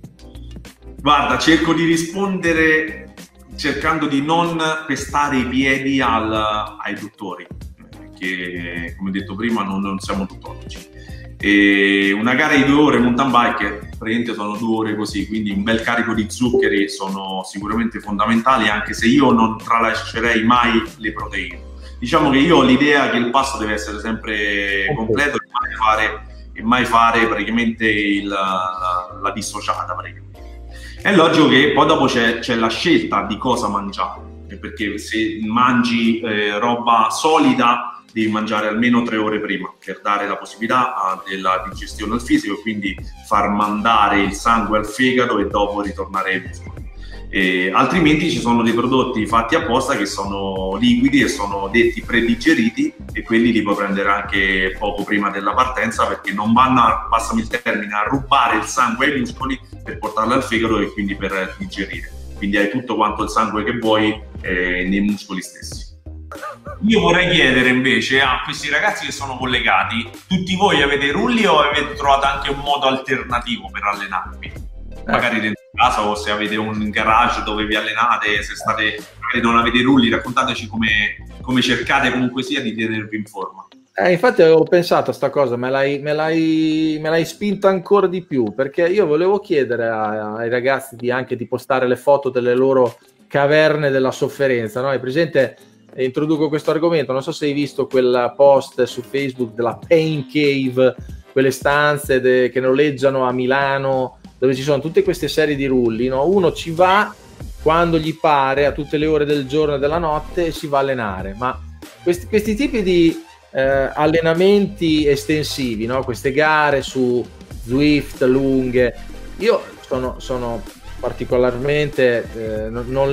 Guarda, cerco di rispondere cercando di non pestare i piedi ai dottori, che come detto prima non siamo tuttologi. E una gara di 2 ore mountain bike, praticamente sono 2 ore così, quindi un bel carico di zuccheri sono sicuramente fondamentali, anche se io non tralascerei mai le proteine. Diciamo che io ho l'idea che il pasto deve essere sempre completo e mai fare praticamente la dissociata praticamente. È logico che poi dopo c'è la scelta di cosa mangiare, perché se mangi roba solida devi mangiare almeno 3 ore prima per dare la possibilità della digestione al fisico e quindi far mandare il sangue al fegato e dopo ritornare ai muscoli. Altrimenti ci sono dei prodotti fatti apposta che sono liquidi e sono detti predigeriti, e quelli li puoi prendere anche poco prima della partenza, perché non vanno, passami il termine, a rubare il sangue ai muscoli per portarlo al fegato e quindi per digerire. Quindi hai tutto quanto il sangue che vuoi nei muscoli stessi. Io vorrei chiedere invece a questi ragazzi che sono collegati: tutti voi avete rulli o avete trovato anche un modo alternativo per allenarvi? Magari dentro casa, o se avete un garage dove vi allenate, se state magari non avete rulli, raccontateci come cercate comunque sia di tenervi in forma. Infatti avevo pensato a sta cosa, me l'hai spinta ancora di più, perché io volevo chiedere ai ragazzi anche di postare le foto delle loro caverne della sofferenza, no? Hai presente? Introduco questo argomento, non so se hai visto quel post su Facebook della Pain Cave, quelle stanze che noleggiano a Milano, dove ci sono tutte queste serie di rulli, no? Uno ci va quando gli pare, a tutte le ore del giorno e della notte, e si va a allenare. Ma questi tipi di allenamenti estensivi, no? Queste gare su Zwift lunghe, io sono particolarmente non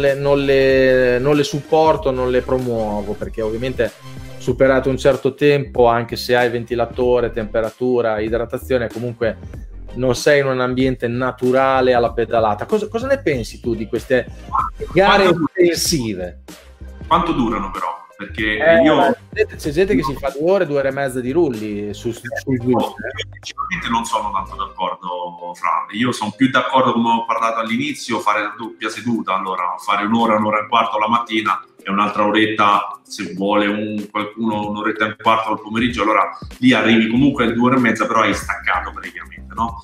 le supporto, non le promuovo, perché ovviamente superato un certo tempo, anche se hai ventilatore, temperatura, idratazione, comunque non sei in un ambiente naturale alla pedalata. Cosa ne pensi tu di queste gare intensive? Quanto durano però? Perché c'è gente che si fa 2 ore, 2 ore e mezza di rulli su Zwift. Io sinceramente non sono tanto d'accordo, Fra. Io sono più d'accordo, come ho parlato all'inizio, fare la doppia seduta, allora fare un'ora e un quarto la mattina e un'altra oretta, se vuole qualcuno, un'oretta e un quarto al pomeriggio, allora lì arrivi comunque alle 2 ore e mezza, però hai staccato praticamente, no?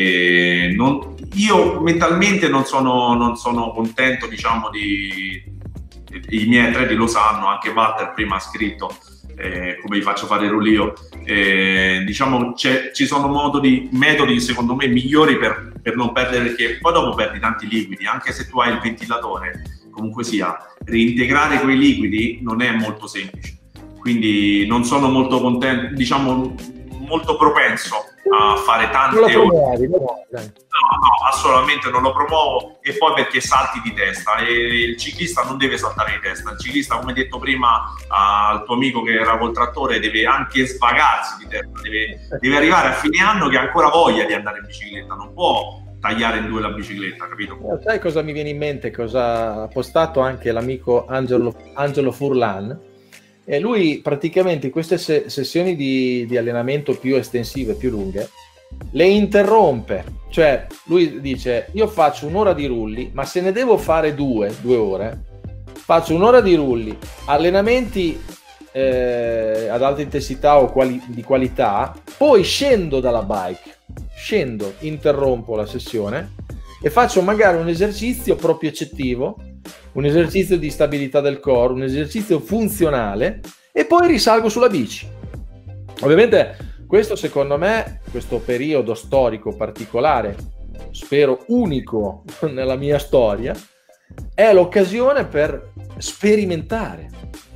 Io mentalmente non sono contento, diciamo, i miei atleti lo sanno, anche Walter prima ha scritto come gli faccio fare il rullio, diciamo ci sono metodi secondo me migliori per non perdere, perché poi dopo perdi tanti liquidi, anche se tu hai il ventilatore, comunque sia, reintegrare quei liquidi non è molto semplice, quindi non sono molto contento, diciamo molto propenso a fare tante ore. No, assolutamente non lo promuovo, e poi perché salti di testa, e il ciclista non deve saltare di testa. Il ciclista, come detto prima al tuo amico che era col trattore, deve anche svagarsi di testa, deve arrivare a fine anno che ha ancora voglia di andare in bicicletta, non può tagliare in 2 la bicicletta, capito? Sai cosa mi viene in mente? Cosa ha postato anche l'amico Angelo Furlan? E lui praticamente in queste sessioni di allenamento più estensive, più lunghe, le interrompe, cioè lui dice io faccio un'ora di rulli, ma se ne devo fare due ore, faccio un'ora di rulli, allenamenti ad alta intensità o di qualità, poi scendo dalla bike, interrompo la sessione e faccio magari un esercizio propriocettivo, un esercizio di stabilità del core, un esercizio funzionale e poi risalgo sulla bici. Ovviamente questo, secondo me, questo periodo storico particolare, spero unico nella mia storia, è l'occasione per sperimentare.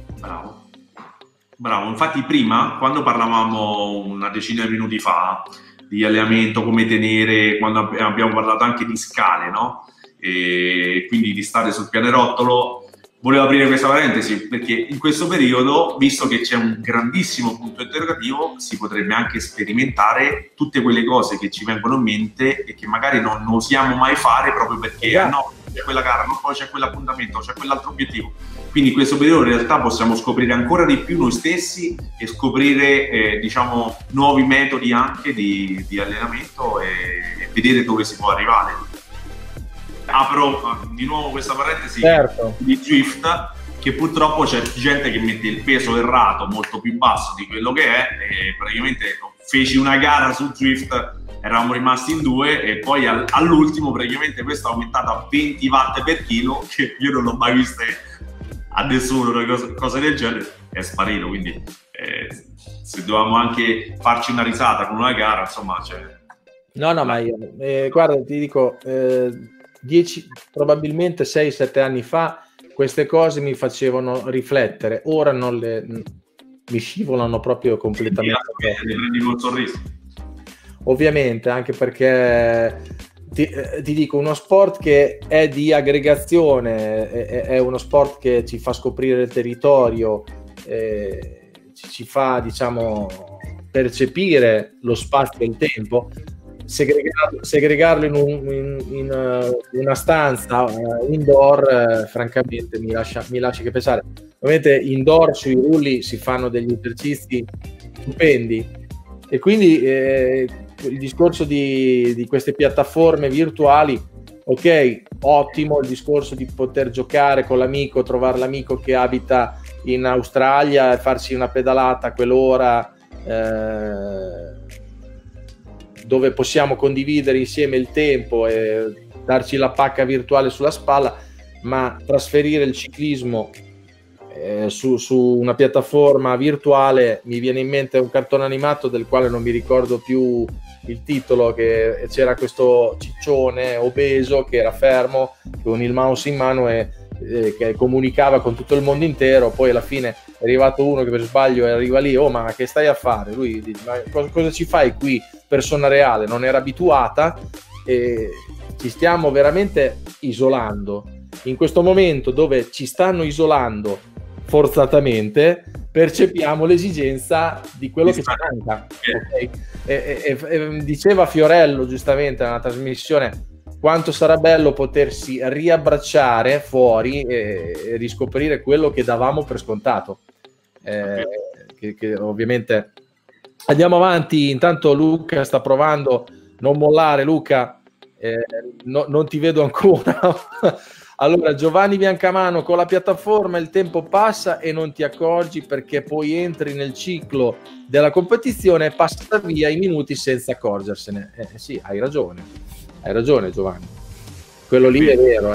Bravo, infatti prima, quando parlavamo una decina di minuti fa di allenamento, come tenere, quando abbiamo parlato anche di scale, no? E quindi di stare sul pianerottolo, volevo aprire questa parentesi perché in questo periodo, visto che c'è un grandissimo punto interrogativo, si potrebbe anche sperimentare tutte quelle cose che ci vengono in mente e che magari non osiamo mai fare proprio perché no, c'è quella gara, no, poi c'è quell'appuntamento, c'è quell'altro obiettivo. Quindi in questo periodo in realtà possiamo scoprire ancora di più noi stessi e scoprire diciamo nuovi metodi anche di allenamento e vedere dove si può arrivare. Apro di nuovo questa parentesi di Zwift, che purtroppo c'è gente che mette il peso errato molto più basso di quello che è, e praticamente feci una gara su Zwift, eravamo rimasti in 2 e poi all'ultimo praticamente questo ha aumentato a 20 watt per chilo, che io non l'ho mai viste a nessuno, cose del genere, è sparito. Quindi se dovevamo anche farci una risata con una gara, insomma, no, ma io guarda, ti dico 10, probabilmente 6-7 anni fa queste cose mi facevano riflettere, ora mi scivolano proprio completamente. Ti prendi col sorriso. Ovviamente, anche perché ti dico, uno sport che è di aggregazione, è uno sport che ci fa scoprire il territorio, ci fa, diciamo, percepire lo spazio e il tempo. Segregarlo in una stanza indoor, francamente mi lascia che pensare. Ovviamente indoor sui rulli si fanno degli esercizi stupendi e quindi il discorso di queste piattaforme virtuali, ok, ottimo il discorso di poter giocare con l'amico, trovare l'amico che abita in Australia e farsi una pedalata a quell'ora, dove possiamo condividere insieme il tempo e darci la pacca virtuale sulla spalla, ma trasferire il ciclismo su una piattaforma virtuale, mi viene in mente un cartone animato del quale non mi ricordo più il titolo, che c'era questo ciccione obeso che era fermo con il mouse in mano e che comunicava con tutto il mondo intero. Poi alla fine è arrivato uno che per sbaglio arriva lì, oh ma che stai a fare? Lui dice, ma cosa ci fai qui? Persona reale, non era abituata, e ci stiamo veramente isolando in questo momento dove ci stanno isolando forzatamente. Percepiamo l'esigenza di quello che ci manca, okay? E diceva Fiorello giustamente nella trasmissione quanto sarà bello potersi riabbracciare fuori e riscoprire quello che davamo per scontato, che ovviamente andiamo avanti. Intanto Luca sta provando, non mollare Luca, non ti vedo ancora. Allora, Giovanni Biancamano, con la piattaforma il tempo passa e non ti accorgi perché poi entri nel ciclo della competizione e passa via i minuti senza accorgersene. Sì, hai ragione Giovanni, quello lì è vero.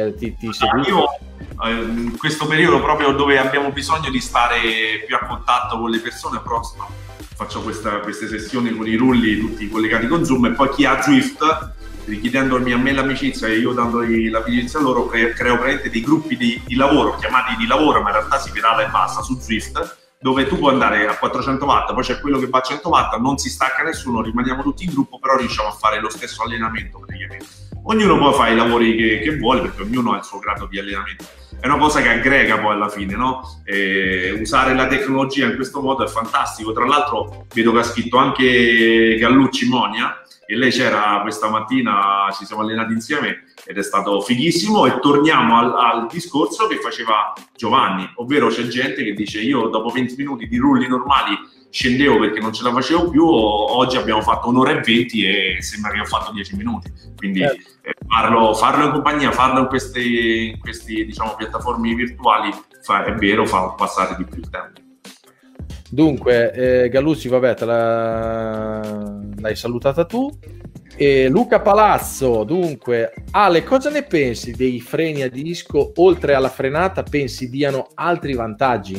Io in questo periodo proprio dove abbiamo bisogno di stare più a contatto con le persone, prossimo faccio queste sessioni con i rulli tutti collegati con Zoom, e poi chi ha Zwift, richiedendomi a me l'amicizia e io dandogli l'amicizia a loro, creo praticamente dei gruppi di lavoro, chiamati di lavoro, ma in realtà si pedala e basta su Zwift, dove tu puoi andare a 400 watt, poi c'è quello che va a 100 watt, non si stacca nessuno, rimaniamo tutti in gruppo, però riusciamo a fare lo stesso allenamento praticamente. Ognuno poi fa i lavori che vuole, perché ognuno ha il suo grado di allenamento. È una cosa che aggrega poi alla fine, no? Usare la tecnologia in questo modo è fantastico. Tra l'altro vedo che ha scritto anche Gallucci Monia, e lei c'era questa mattina, ci siamo allenati insieme ed è stato fighissimo. E torniamo al discorso che faceva Giovanni, ovvero c'è gente che dice io dopo 20 minuti di rulli normali scendevo perché non ce la facevo più, oggi abbiamo fatto 1 ora e 20 e sembra che ho fatto 10 minuti, quindi farlo in compagnia, farlo in questi diciamo piattaforme virtuali è vero, fa passare di più il tempo. Dunque, Galuzzi, vabbè, l'hai salutata tu. E Luca Palazzo, dunque, Ale, cosa ne pensi dei freni a disco? Oltre alla frenata, pensi diano altri vantaggi?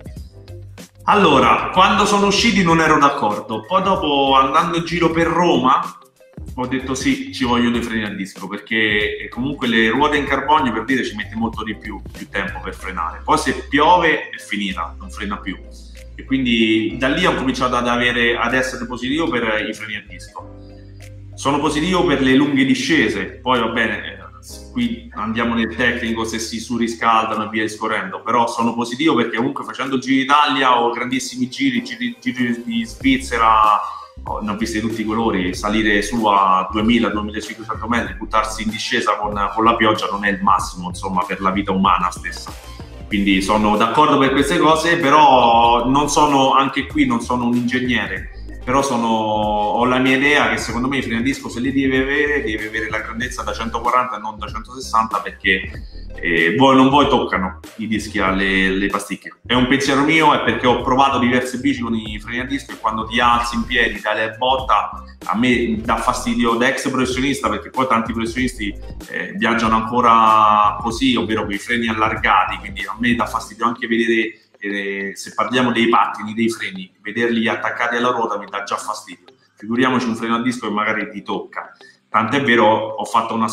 Allora, quando sono usciti non ero d'accordo, poi dopo andando in giro per Roma ho detto sì, ci vogliono i freni a disco, perché comunque le ruote in carbonio, per dire, ci mette molto di più tempo per frenare, poi se piove è finita, non frena più, e quindi da lì ho cominciato ad essere positivo per i freni a disco. Sono positivo per le lunghe discese, poi va bene, qui andiamo nel tecnico se si surriscaldano e via discorrendo, però sono positivo perché comunque facendo il Giro d'Italia o grandissimi giri di Svizzera, ne ho visti tutti i colori, salire su a 2000-2500 metri, buttarsi in discesa con la pioggia non è il massimo, insomma, per la vita umana stessa. Quindi sono d'accordo per queste cose, però non sono un ingegnere, però ho la mia idea che secondo me i freni a disco, se li devi avere la grandezza da 140 e non da 160, perché non toccano i dischi alle pasticche. È un pensiero mio, è perché ho provato diverse bici con i freni a disco e quando ti alzi in piedi, dai la botta, a me dà fastidio da ex professionista, perché poi tanti professionisti viaggiano ancora così, ovvero con i freni allargati, quindi a me dà fastidio anche vedere, se parliamo dei pattini, dei freni, vederli attaccati alla ruota mi dà già fastidio. Figuriamoci un freno a disco che magari ti tocca. Tant'è vero, quest'anno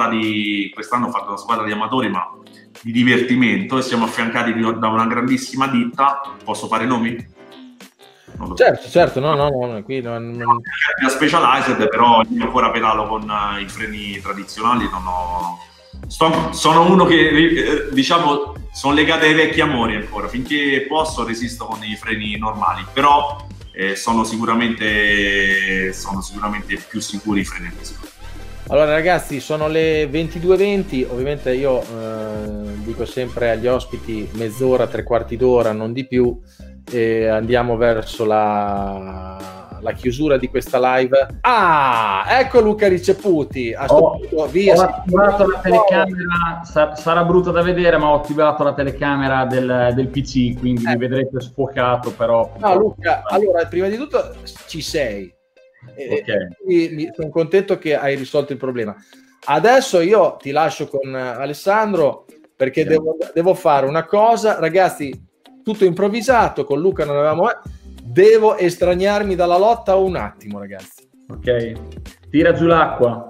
ho fatto una squadra di amatori, ma di divertimento, e siamo affiancati da una grandissima ditta. Posso fare nomi? Certo, no, qui non... La Specialized, però io ancora pedalo con i freni tradizionali, sono uno che, diciamo, sono legato ai vecchi amori ancora, finché posso resisto con i freni normali, però sono sicuramente più sicuri i freni a disco. Allora ragazzi, sono le 22:20, ovviamente io dico sempre agli ospiti mezz'ora, 3/4 d'ora, non di più, e andiamo verso la chiusura di questa live. Ecco Luca Riceputi, ho attivato la telecamera, sarà brutto da vedere, ma ho attivato la telecamera del PC, quindi mi vedrete sfocato, però... No Luca, allora prima di tutto ci sei. Okay. Sono contento che hai risolto il problema. Adesso io ti lascio con Alessandro perché devo fare una cosa, ragazzi, tutto improvvisato, con Luca non avevamo... Devo estraniarmi dalla lotta un attimo, ragazzi. Ok, tira giù l'acqua.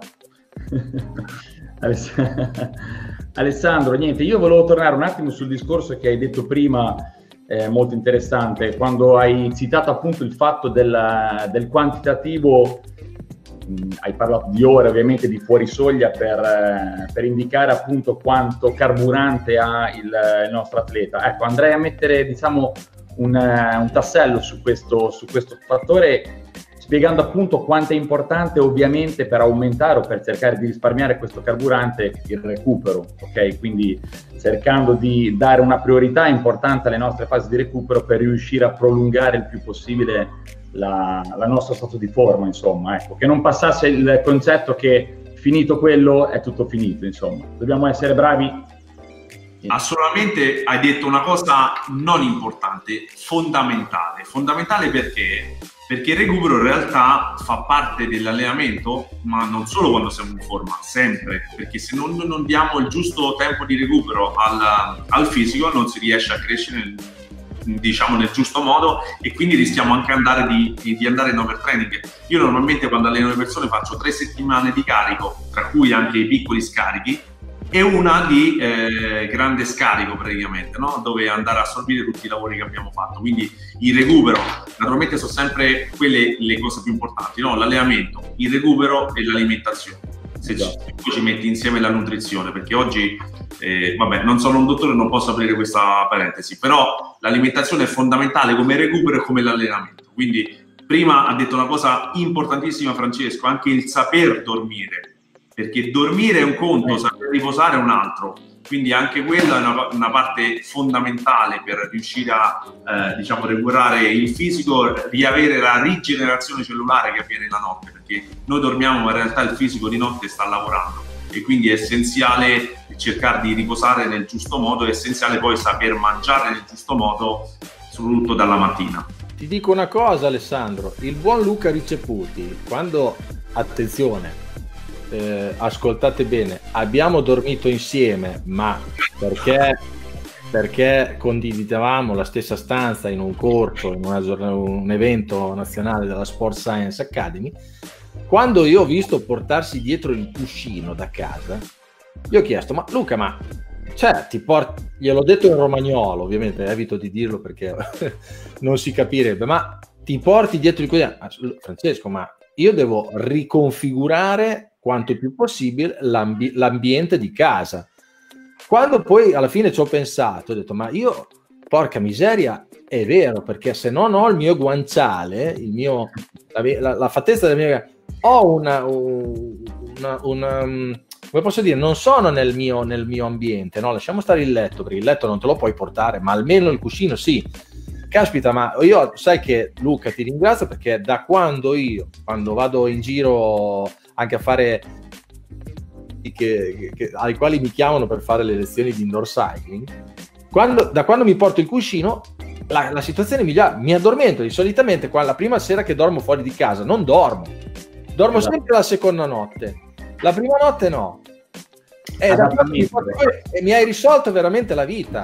Alessandro, niente, io volevo tornare un attimo sul discorso che hai detto prima, molto interessante, quando hai citato appunto il fatto del quantitativo. Hai parlato di ore, ovviamente, di fuorisoglia per indicare appunto quanto carburante ha il nostro atleta. Ecco, andrei a mettere, diciamo, un tassello su questo fattore, spiegando appunto quanto è importante, ovviamente, per aumentare o per cercare di risparmiare questo carburante, il recupero, ok? Quindi cercando di dare una priorità importante alle nostre fasi di recupero per riuscire a prolungare il più possibile la nostro stato di forma, insomma, ecco, che non passasse il concetto che finito quello è tutto finito, insomma, dobbiamo essere bravi. Assolutamente, hai detto una cosa non importante, fondamentale perché il recupero in realtà fa parte dell'allenamento, ma non solo quando siamo in forma, sempre, perché se non diamo il giusto tempo di recupero al fisico non si riesce a crescere nel giusto modo, e quindi rischiamo anche di andare in overtraining. Io normalmente quando alleno le persone faccio 3 settimane di carico, tra cui anche i piccoli scarichi, e una di grande scarico praticamente, no? Dove andare a assorbire tutti i lavori che abbiamo fatto. Quindi il recupero, naturalmente, sono sempre quelle le cose più importanti, no? L'allenamento, il recupero e l'alimentazione. Se ci metti insieme la nutrizione, perché oggi, non sono un dottore, non posso aprire questa parentesi, però l'alimentazione è fondamentale come recupero e come l'allenamento. Quindi prima ha detto una cosa importantissima Francesco, anche il saper dormire, perché dormire è un conto, saper riposare è un altro. quindi anche quella è una parte fondamentale per riuscire a diciamo recuperare il fisico, riavere la rigenerazione cellulare che avviene la notte, perché noi dormiamo ma in realtà il fisico di notte sta lavorando, e quindi è essenziale cercare di riposare nel giusto modo, è essenziale poi saper mangiare nel giusto modo, soprattutto dalla mattina. Ti dico una cosa, Alessandro, il buon Luca Riceputi, quando, attenzione, ascoltate bene, abbiamo dormito insieme, ma perché condividevamo la stessa stanza in un corso, in un evento nazionale della Sport Science Academy. Quando io ho visto portarsi dietro il cuscino da casa, io ho chiesto: ma Luca, ma cioè, gliel'ho detto in romagnolo, ovviamente evito di dirlo perché non si capirebbe, ma ti porti dietro il cuscino? Francesco, ma io devo riconfigurare quanto più possibile l'ambiente di casa. Quando poi alla fine ci ho pensato, ho detto: ma io, porca miseria, è vero, perché se non ho il mio guanciale, la fattezza del mio, ho come posso dire, non sono nel mio ambiente, no? Lasciamo stare il letto, perché il letto non te lo puoi portare, ma almeno il cuscino sì. Caspita, ma io, sai che, Luca, ti ringrazio, perché da quando vado in giro anche a fare ai quali mi chiamano per fare le lezioni di indoor cycling, da quando mi porto il cuscino la situazione migliora, mi addormento solitamente la prima sera che dormo fuori di casa, non dormo sempre la seconda notte, la prima notte no, e mi hai risolto veramente la vita,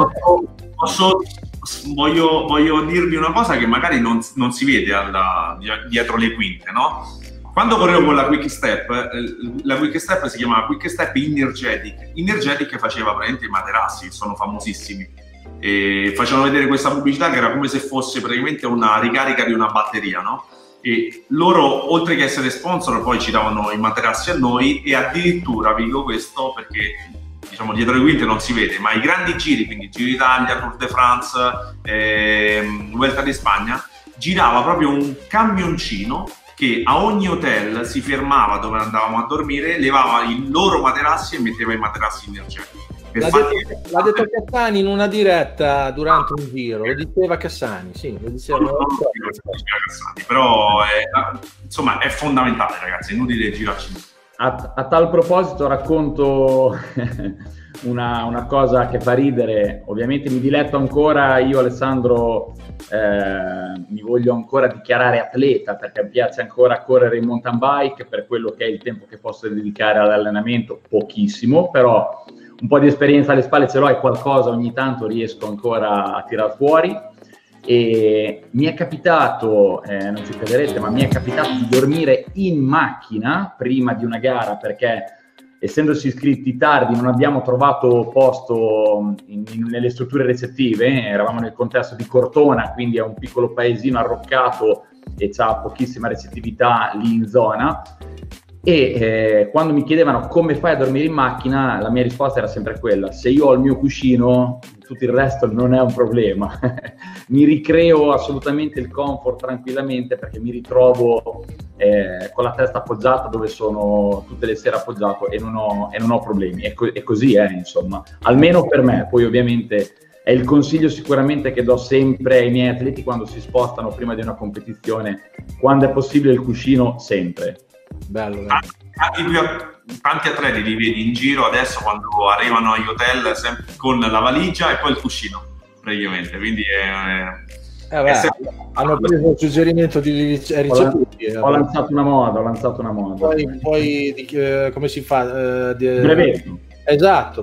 voglio dirvi una cosa che magari non si vede dietro le quinte, no? Quando correvo con la Quick Step si chiamava Quick Step Energetic faceva praticamente i materassi, sono famosissimi, e facevano vedere questa pubblicità che era come se fosse praticamente una ricarica di una batteria, no? E loro, oltre che essere sponsor, poi ci davano i materassi a noi, e addirittura, vi dico questo perché diciamo dietro le quinte non si vede, ma i grandi giri, quindi Giro d'Italia, Tour de France, Vuelta di Spagna, girava proprio un camioncino che a ogni hotel si fermava dove andavamo a dormire, levava i loro materassi e metteva i materassi energetici. L'ha detto Cassani in una diretta durante un giro, lo diceva Cassani, sì, lo diceva. Non Cassani, però insomma è fondamentale, ragazzi, è inutile girarci. A tal proposito racconto una cosa che fa ridere. Ovviamente mi diletto ancora, io Alessandro mi voglio ancora dichiarare atleta, perché mi piace ancora correre in mountain bike, per quello che è il tempo che posso dedicare all'allenamento, pochissimo, però un po' di esperienza alle spalle ce l'ho, e qualcosa ogni tanto riesco ancora a tirar fuori. E mi è capitato, non ci crederete, ma mi è capitato di dormire in macchina prima di una gara, perché essendosi iscritti tardi non abbiamo trovato posto nelle strutture recettive, eravamo nel contesto di Cortona, quindi è un piccolo paesino arroccato e c'ha pochissima recettività lì in zona. E quando mi chiedevano come fai a dormire in macchina, la mia risposta era sempre quella: se io ho il mio cuscino, tutto il resto non è un problema. Mi ricreo assolutamente il comfort tranquillamente, perché mi ritrovo con la testa appoggiata dove sono tutte le sere appoggiato, e non ho problemi, e così è, insomma, almeno per me. Poi ovviamente è il consiglio sicuramente che do sempre ai miei atleti quando si spostano prima di una competizione: quando è possibile il cuscino, sempre. Bello. Tanti atleti li vedi in giro adesso quando arrivano agli hotel sempre con la valigia e poi il cuscino, praticamente, quindi hanno preso il suggerimento di ricevuti. Ho lanciato una moda. Poi come si fa? Brevetto. Esatto.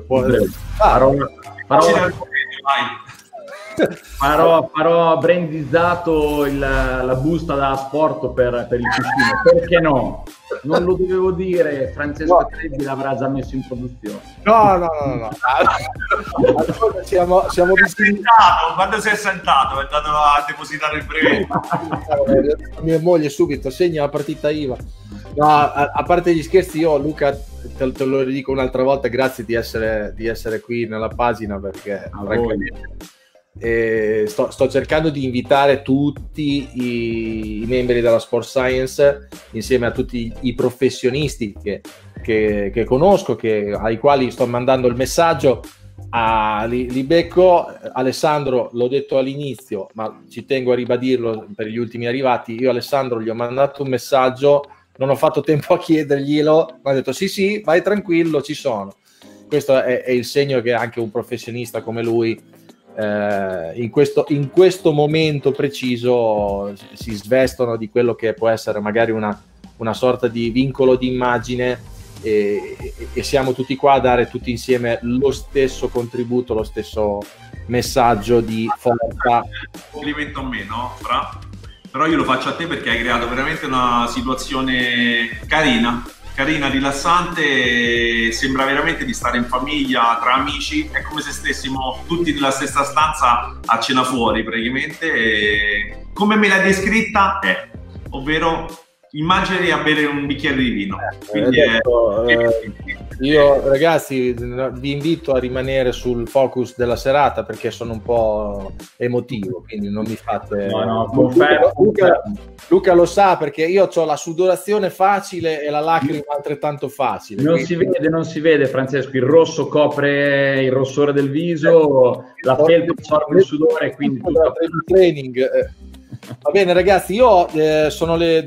Farò brandizzato la busta da sport per il cuscino, perché no? Non lo dovevo dire, Francesco Trezzi l'avrà già messo in produzione. No. siamo quando si è sentato è andato a depositare il brevetto. Mia moglie subito segna la partita IVA. No, a parte gli scherzi, io, Luca, te lo ridico un'altra volta, grazie di essere qui nella pagina, perché sto cercando di invitare tutti i membri della Sport Science, insieme a tutti i professionisti che che conosco, ai quali sto mandando il messaggio. Li becco. Alessandro, l'ho detto all'inizio, ma ci tengo a ribadirlo per gli ultimi arrivati. Io Alessandro gli ho mandato un messaggio, non ho fatto tempo a chiederglielo, ma ha detto sì, vai tranquillo, ci sono. Questo è il segno che anche un professionista come lui in questo momento preciso si svestono di quello che può essere magari una sorta di vincolo di immagine, e siamo tutti qua a dare tutti insieme lo stesso contributo, lo stesso messaggio di forza. Complimento a me, no? Però io lo faccio a te perché hai creato veramente una situazione carina, rilassante, sembra veramente di stare in famiglia, tra amici, è come se stessimo tutti nella stessa stanza a cena fuori praticamente, e come me l'hai descritta è, ovvero immagini a bere un bicchiere di vino. Quindi io ragazzi vi invito a rimanere sul focus della serata perché sono un po' emotivo, quindi non mi fate... Luca lo sa, perché io ho la sudorazione facile e la lacrima altrettanto facile. Non si vede Francesco, il rosso copre il rossore del viso, la felpa assorbe il sudore, quindi tutto training. Va bene ragazzi, io sono le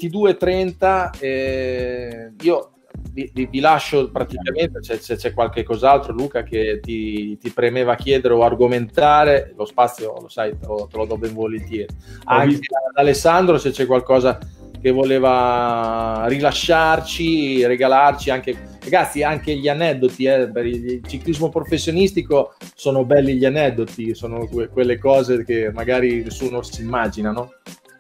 22:30, io vi lascio praticamente, se c'è qualche cos'altro Luca che ti premeva chiedere o argomentare, lo spazio lo sai, te lo do ben volentieri. Anche ad Alessandro se c'è qualcosa che voleva rilasciarci, regalarci, anche ragazzi, anche gli aneddoti per il ciclismo professionistico sono belli, gli aneddoti sono quelle cose che magari nessuno si immagina, no?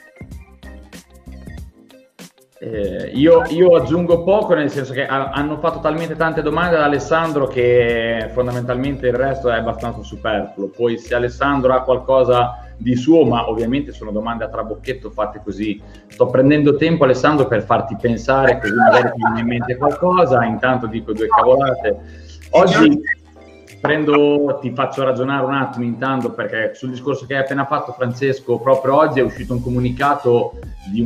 Io aggiungo poco, nel senso che hanno fatto talmente tante domande ad Alessandro che fondamentalmente il resto è abbastanza superfluo. Poi se Alessandro ha qualcosa di suo, ma ovviamente sono domande a trabocchetto fatte così, sto prendendo tempo Alessandro per farti pensare, così magari ti viene in mente qualcosa, intanto dico due cavolate. Oggi ti faccio ragionare un attimo intanto, perché sul discorso che hai appena fatto Francesco, proprio oggi è uscito un comunicato di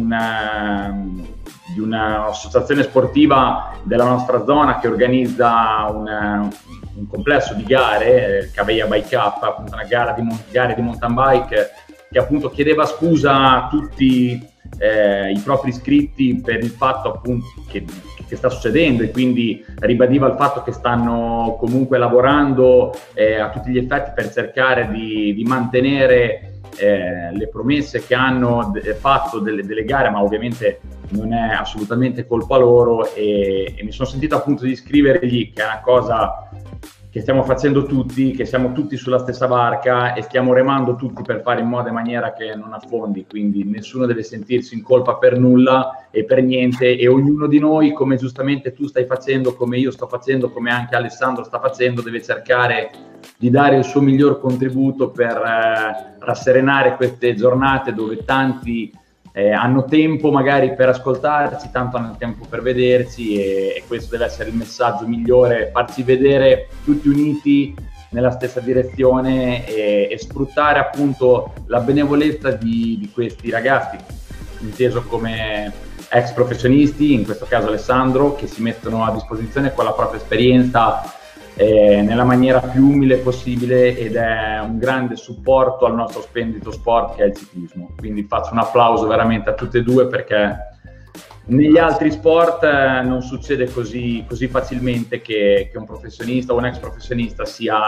un'associazione sportiva della nostra zona che organizza un complesso di gare, Caveia Bike Up, appunto una gare di mountain bike, che appunto chiedeva scusa a tutti i propri iscritti per il fatto appunto che sta succedendo, e quindi ribadiva il fatto che stanno comunque lavorando a tutti gli effetti per cercare di mantenere le promesse che hanno fatto delle gare, ma ovviamente non è assolutamente colpa loro, e mi sono sentito appunto di scrivergli che è una cosa che stiamo facendo tutti, che siamo tutti sulla stessa barca e stiamo remando tutti per fare in modo e maniera che non affondi, quindi nessuno deve sentirsi in colpa per nulla e per niente, e ognuno di noi, come giustamente tu stai facendo, come io sto facendo, come anche Alessandro sta facendo, deve cercare di dare il suo miglior contributo per rasserenare queste giornate dove tanti hanno tempo magari per ascoltarci, tanto hanno tempo per vederci, e questo deve essere il messaggio migliore, farci vedere tutti uniti nella stessa direzione e sfruttare appunto la benevolenza di questi ragazzi, inteso come ex professionisti, in questo caso Alessandro, che si mettono a disposizione con la propria esperienza nella maniera più umile possibile, ed è un grande supporto al nostro splendido sport che è il ciclismo. Quindi faccio un applauso veramente a tutte e due, perché negli altri sport non succede così facilmente che un professionista o un ex professionista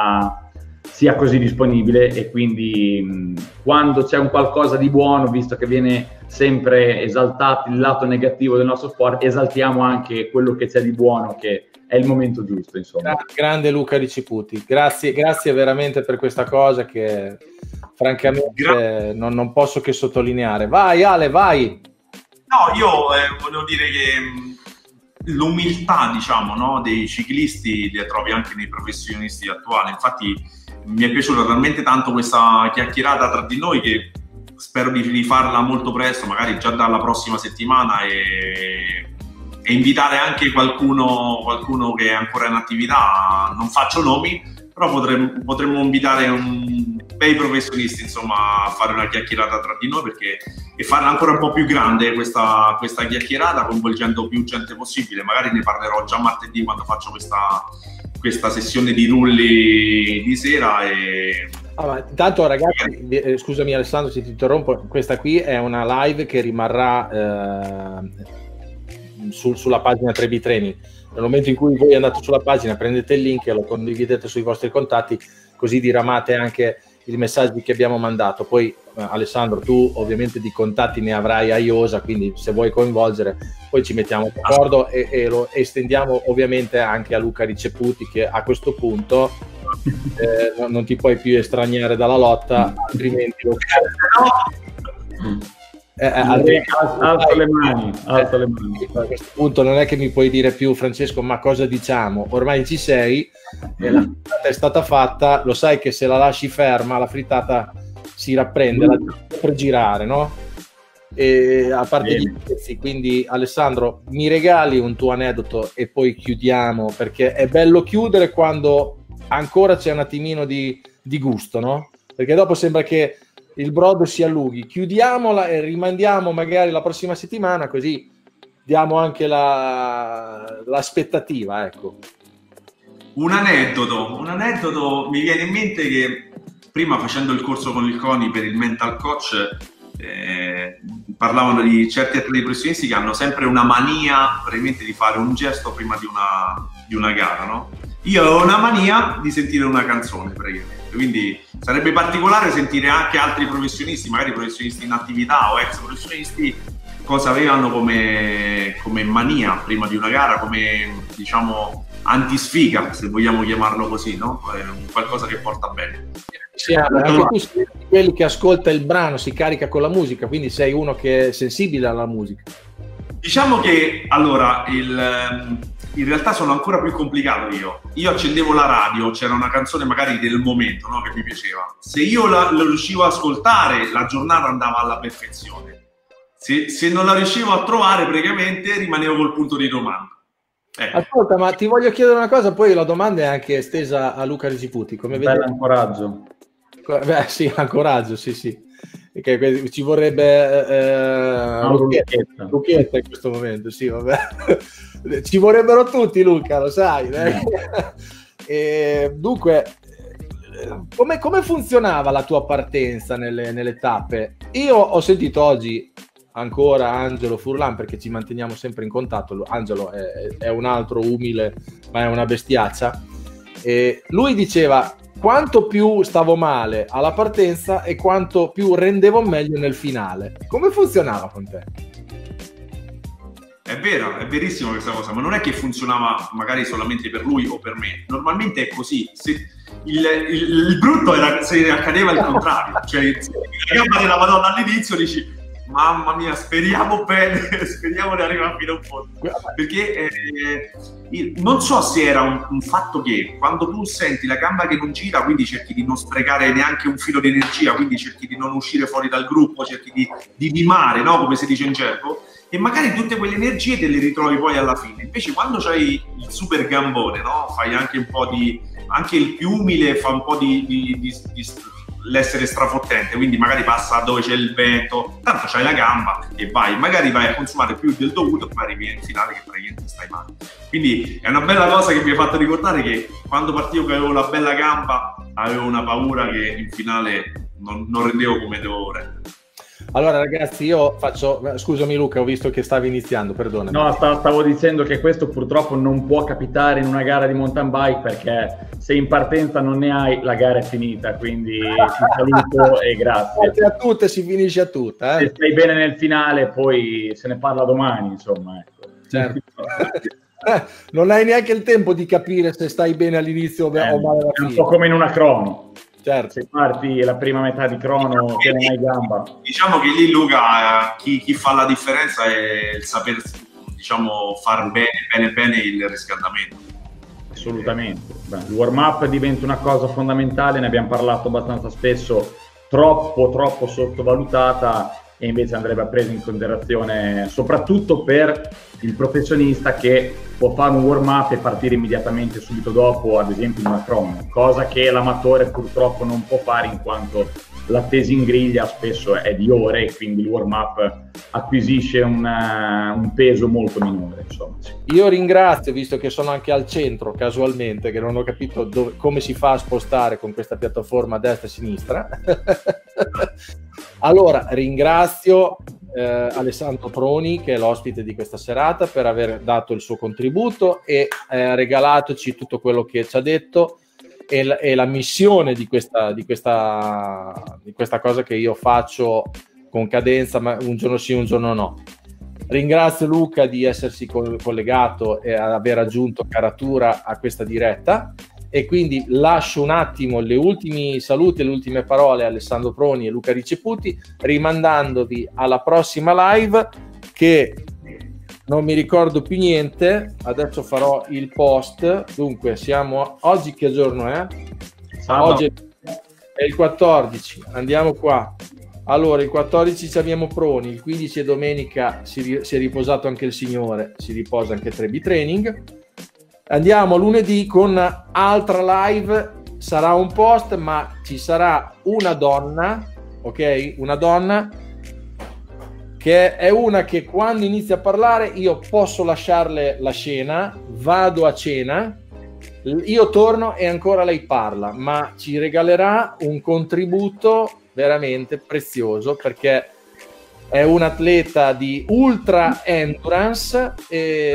sia così disponibile, e quindi quando c'è un qualcosa di buono, visto che viene sempre esaltato il lato negativo del nostro sport, esaltiamo anche quello che c'è di buono, che è il momento giusto, insomma. Grande Luca Riciputi, grazie veramente per questa cosa che francamente non posso che sottolineare. Vai Ale, vai! No, io volevo dire che l'umiltà, diciamo, no, dei ciclisti le trovi anche nei professionisti attuali. Infatti mi è piaciuta talmente tanto questa chiacchierata tra di noi che spero di rifarla molto presto, magari già dalla prossima settimana, e invitare anche qualcuno che è ancora in attività. Non faccio nomi, però potremmo invitare bei professionisti, insomma, a fare una chiacchierata tra di noi, e farla ancora un po' più grande questa chiacchierata, coinvolgendo più gente possibile. Magari ne parlerò già martedì quando faccio questa sessione di rulli di sera. Intanto ragazzi, scusami Alessandro se ti interrompo, questa qui è una live che rimarrà sulla pagina 3B Training. Nel momento in cui voi andate sulla pagina, prendete il link e lo condividete sui vostri contatti, così diramate anche i messaggi che abbiamo mandato. Poi Alessandro, tu ovviamente di contatti ne avrai a iosa, quindi se vuoi coinvolgere poi ci mettiamo d'accordo e lo estendiamo ovviamente anche a Luca Riceputi, che a questo punto non ti puoi più estraniare dalla lotta, altrimenti lo alzo le mani. A questo punto non è che mi puoi dire più, Francesco, ma cosa diciamo? Ormai ci sei, e la frittata è stata fatta, lo sai che se la lasci ferma la frittata si rapprende, la devi sempre girare, no? E a parte gli pezzi, quindi Alessandro, mi regali un tuo aneddoto e poi chiudiamo, perché è bello chiudere quando ancora c'è un attimino di gusto, no? Perché dopo sembra che il brodo si allunghi. Chiudiamola e rimandiamo magari la prossima settimana, così diamo anche l'aspettativa, ecco. Un aneddoto mi viene in mente che prima, facendo il corso con il CONI per il mental coach, parlavano di certi atleti professionisti che hanno sempre una mania praticamente di fare un gesto prima di una gara, no? Io ho una mania di sentire una canzone praticamente, quindi sarebbe particolare sentire anche altri professionisti, magari professionisti in attività o ex professionisti, cosa avevano come mania prima di una gara, come, diciamo, antisfiga, se vogliamo chiamarlo così, no? È qualcosa che porta bene. Sì, anche tu sei quelli che ascolta il brano, si carica con la musica, quindi sei uno che è sensibile alla musica. Diciamo che allora in realtà sono ancora più complicato io accendevo la radio, c'era una canzone magari del momento, no, che mi piaceva, se io la riuscivo a ascoltare la giornata andava alla perfezione, se non la riuscivo a trovare praticamente rimanevo col punto di domanda. Ascolta, ma ti voglio chiedere una cosa, poi la domanda è anche estesa a Luca Riceputi, come vedi? Ancoraggio. Beh, sì, ancoraggio, sì. Perché ci vorrebbe Lucchetta in questo momento, sì, vabbè. Ci vorrebbero tutti, Luca, lo sai. Dunque, come funzionava la tua partenza nelle tappe? Io ho sentito oggi ancora Angelo Furlan, perché ci manteniamo sempre in contatto. Angelo è un altro umile, ma è una bestiaccia. E lui diceva: quanto più stavo male alla partenza e quanto più rendevo meglio nel finale. Come funzionava con te? È vero, è verissimo questa cosa, ma non è che funzionava magari solamente per lui o per me. Normalmente è così. Il brutto era se accadeva il contrario. Cioè, se la gamba della Madonna all'inizio dici: mamma mia, speriamo bene, speriamo di arrivare fino a fondo. Perché non so se era un fatto che quando tu senti la gamba che non gira, quindi cerchi di non sprecare neanche un filo di energia, quindi cerchi di non uscire fuori dal gruppo, cerchi di dimare, no? Come si dice in gergo, e magari tutte quelle energie te le ritrovi poi alla fine. Invece quando c'hai il super gambone, no? Fai anche un po' anche il più umile fa un po' l'essere strafottente, quindi magari passa dove c'è il vento, tanto c'hai la gamba e magari vai a consumare più del dovuto, ma arrivi in finale che praticamente stai male. Quindi è una bella cosa che mi ha fatto ricordare che quando partivo che avevo la bella gamba avevo una paura che in finale non rendevo come dovevo rendere. Allora ragazzi, io scusami Luca, ho visto che stavi iniziando, perdonami. No, stavo dicendo che questo purtroppo non può capitare in una gara di mountain bike, perché se in partenza non ne hai, la gara è finita, quindi ti saluto e grazie. Grazie a tutte, si finisce a tutte. Se stai bene nel finale, poi se ne parla domani, insomma. Ecco. Certo. Non hai neanche il tempo di capire se stai bene all'inizio o male alla fine. È un po' come in una crono. Certo. Se parti la prima metà di crono che non hai gamba. Diciamo che lì, Luca, chi fa la differenza è il saper, diciamo, far bene il riscaldamento. Assolutamente. Il warm up diventa una cosa fondamentale, ne abbiamo parlato abbastanza spesso, troppo sottovalutata, e invece andrebbe presa in considerazione soprattutto per il professionista che può fare un warm up e partire immediatamente subito dopo, ad esempio in una cron, cosa che l'amatore purtroppo non può fare, in quanto l'attesa in griglia spesso è di ore e quindi il warm up acquisisce un peso molto minore, insomma. Io ringrazio, visto che sono anche al centro casualmente, che non ho capito come si fa a spostare con questa piattaforma a destra e a sinistra. Allora ringrazio Alessandro Proni, che è l'ospite di questa serata, per aver dato il suo contributo e regalatoci tutto quello che ci ha detto e la missione di questa cosa che io faccio con cadenza, ma un giorno sì, un giorno no. Ringrazio Luca di essersi collegato e aver aggiunto caratura a questa diretta, e quindi lascio un attimo gli ultimi saluti e le ultime parole a Alessandro Proni e Luca Riceputi, rimandandovi alla prossima live, che non mi ricordo più niente, adesso farò il post. Dunque siamo oggi, che giorno è? Oggi è il 14, andiamo qua. Allora il 14 ci abbiamo Proni, il 15 è domenica, si è riposato anche il signore, si riposa anche Trebi Training. Andiamo lunedì con altra live, sarà un post, ma ci sarà una donna, ok? Una donna che è una che quando inizia a parlare io posso lasciarle la scena, vado a cena, io torno e ancora lei parla, ma ci regalerà un contributo veramente prezioso, perché è un atleta di ultra endurance e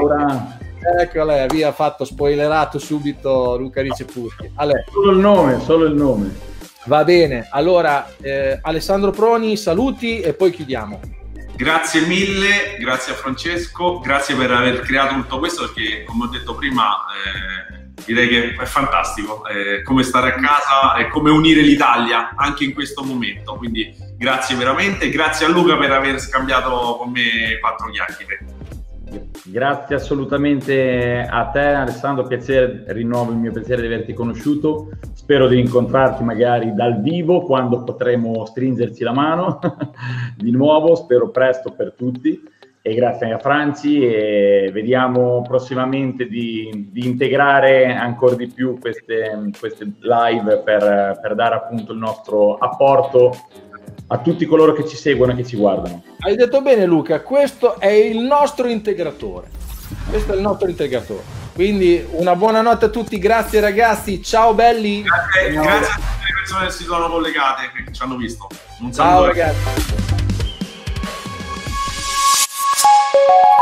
eccola, via, fatto spoilerato subito Luca Riceputi. Allora, solo il nome. Va bene, allora Alessandro Proni, saluti e poi chiudiamo. Grazie mille, grazie a Francesco, grazie per aver creato tutto questo, perché come ho detto prima direi che è fantastico, come stare a casa e come unire l'Italia anche in questo momento, quindi grazie veramente, grazie a Luca per aver scambiato con me 4 chiacchiere. Grazie assolutamente a te Alessandro, piacere, rinnovo il mio piacere di averti conosciuto, spero di incontrarti magari dal vivo quando potremo stringerci la mano di nuovo, spero presto per tutti, e grazie a Franci, e vediamo prossimamente di integrare ancora di più queste live per dare appunto il nostro apporto a tutti coloro che ci seguono e che ci guardano. Hai detto bene Luca, questo è il nostro integratore. Questo è il nostro integratore. Quindi una buona notte a tutti, grazie ragazzi, ciao belli. Grazie a tutte le persone che si sono collegate, che ci hanno visto. Un ciao saluto. Ragazzi.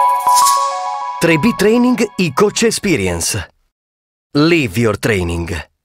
Trebi Training, i coach experience. Live your training.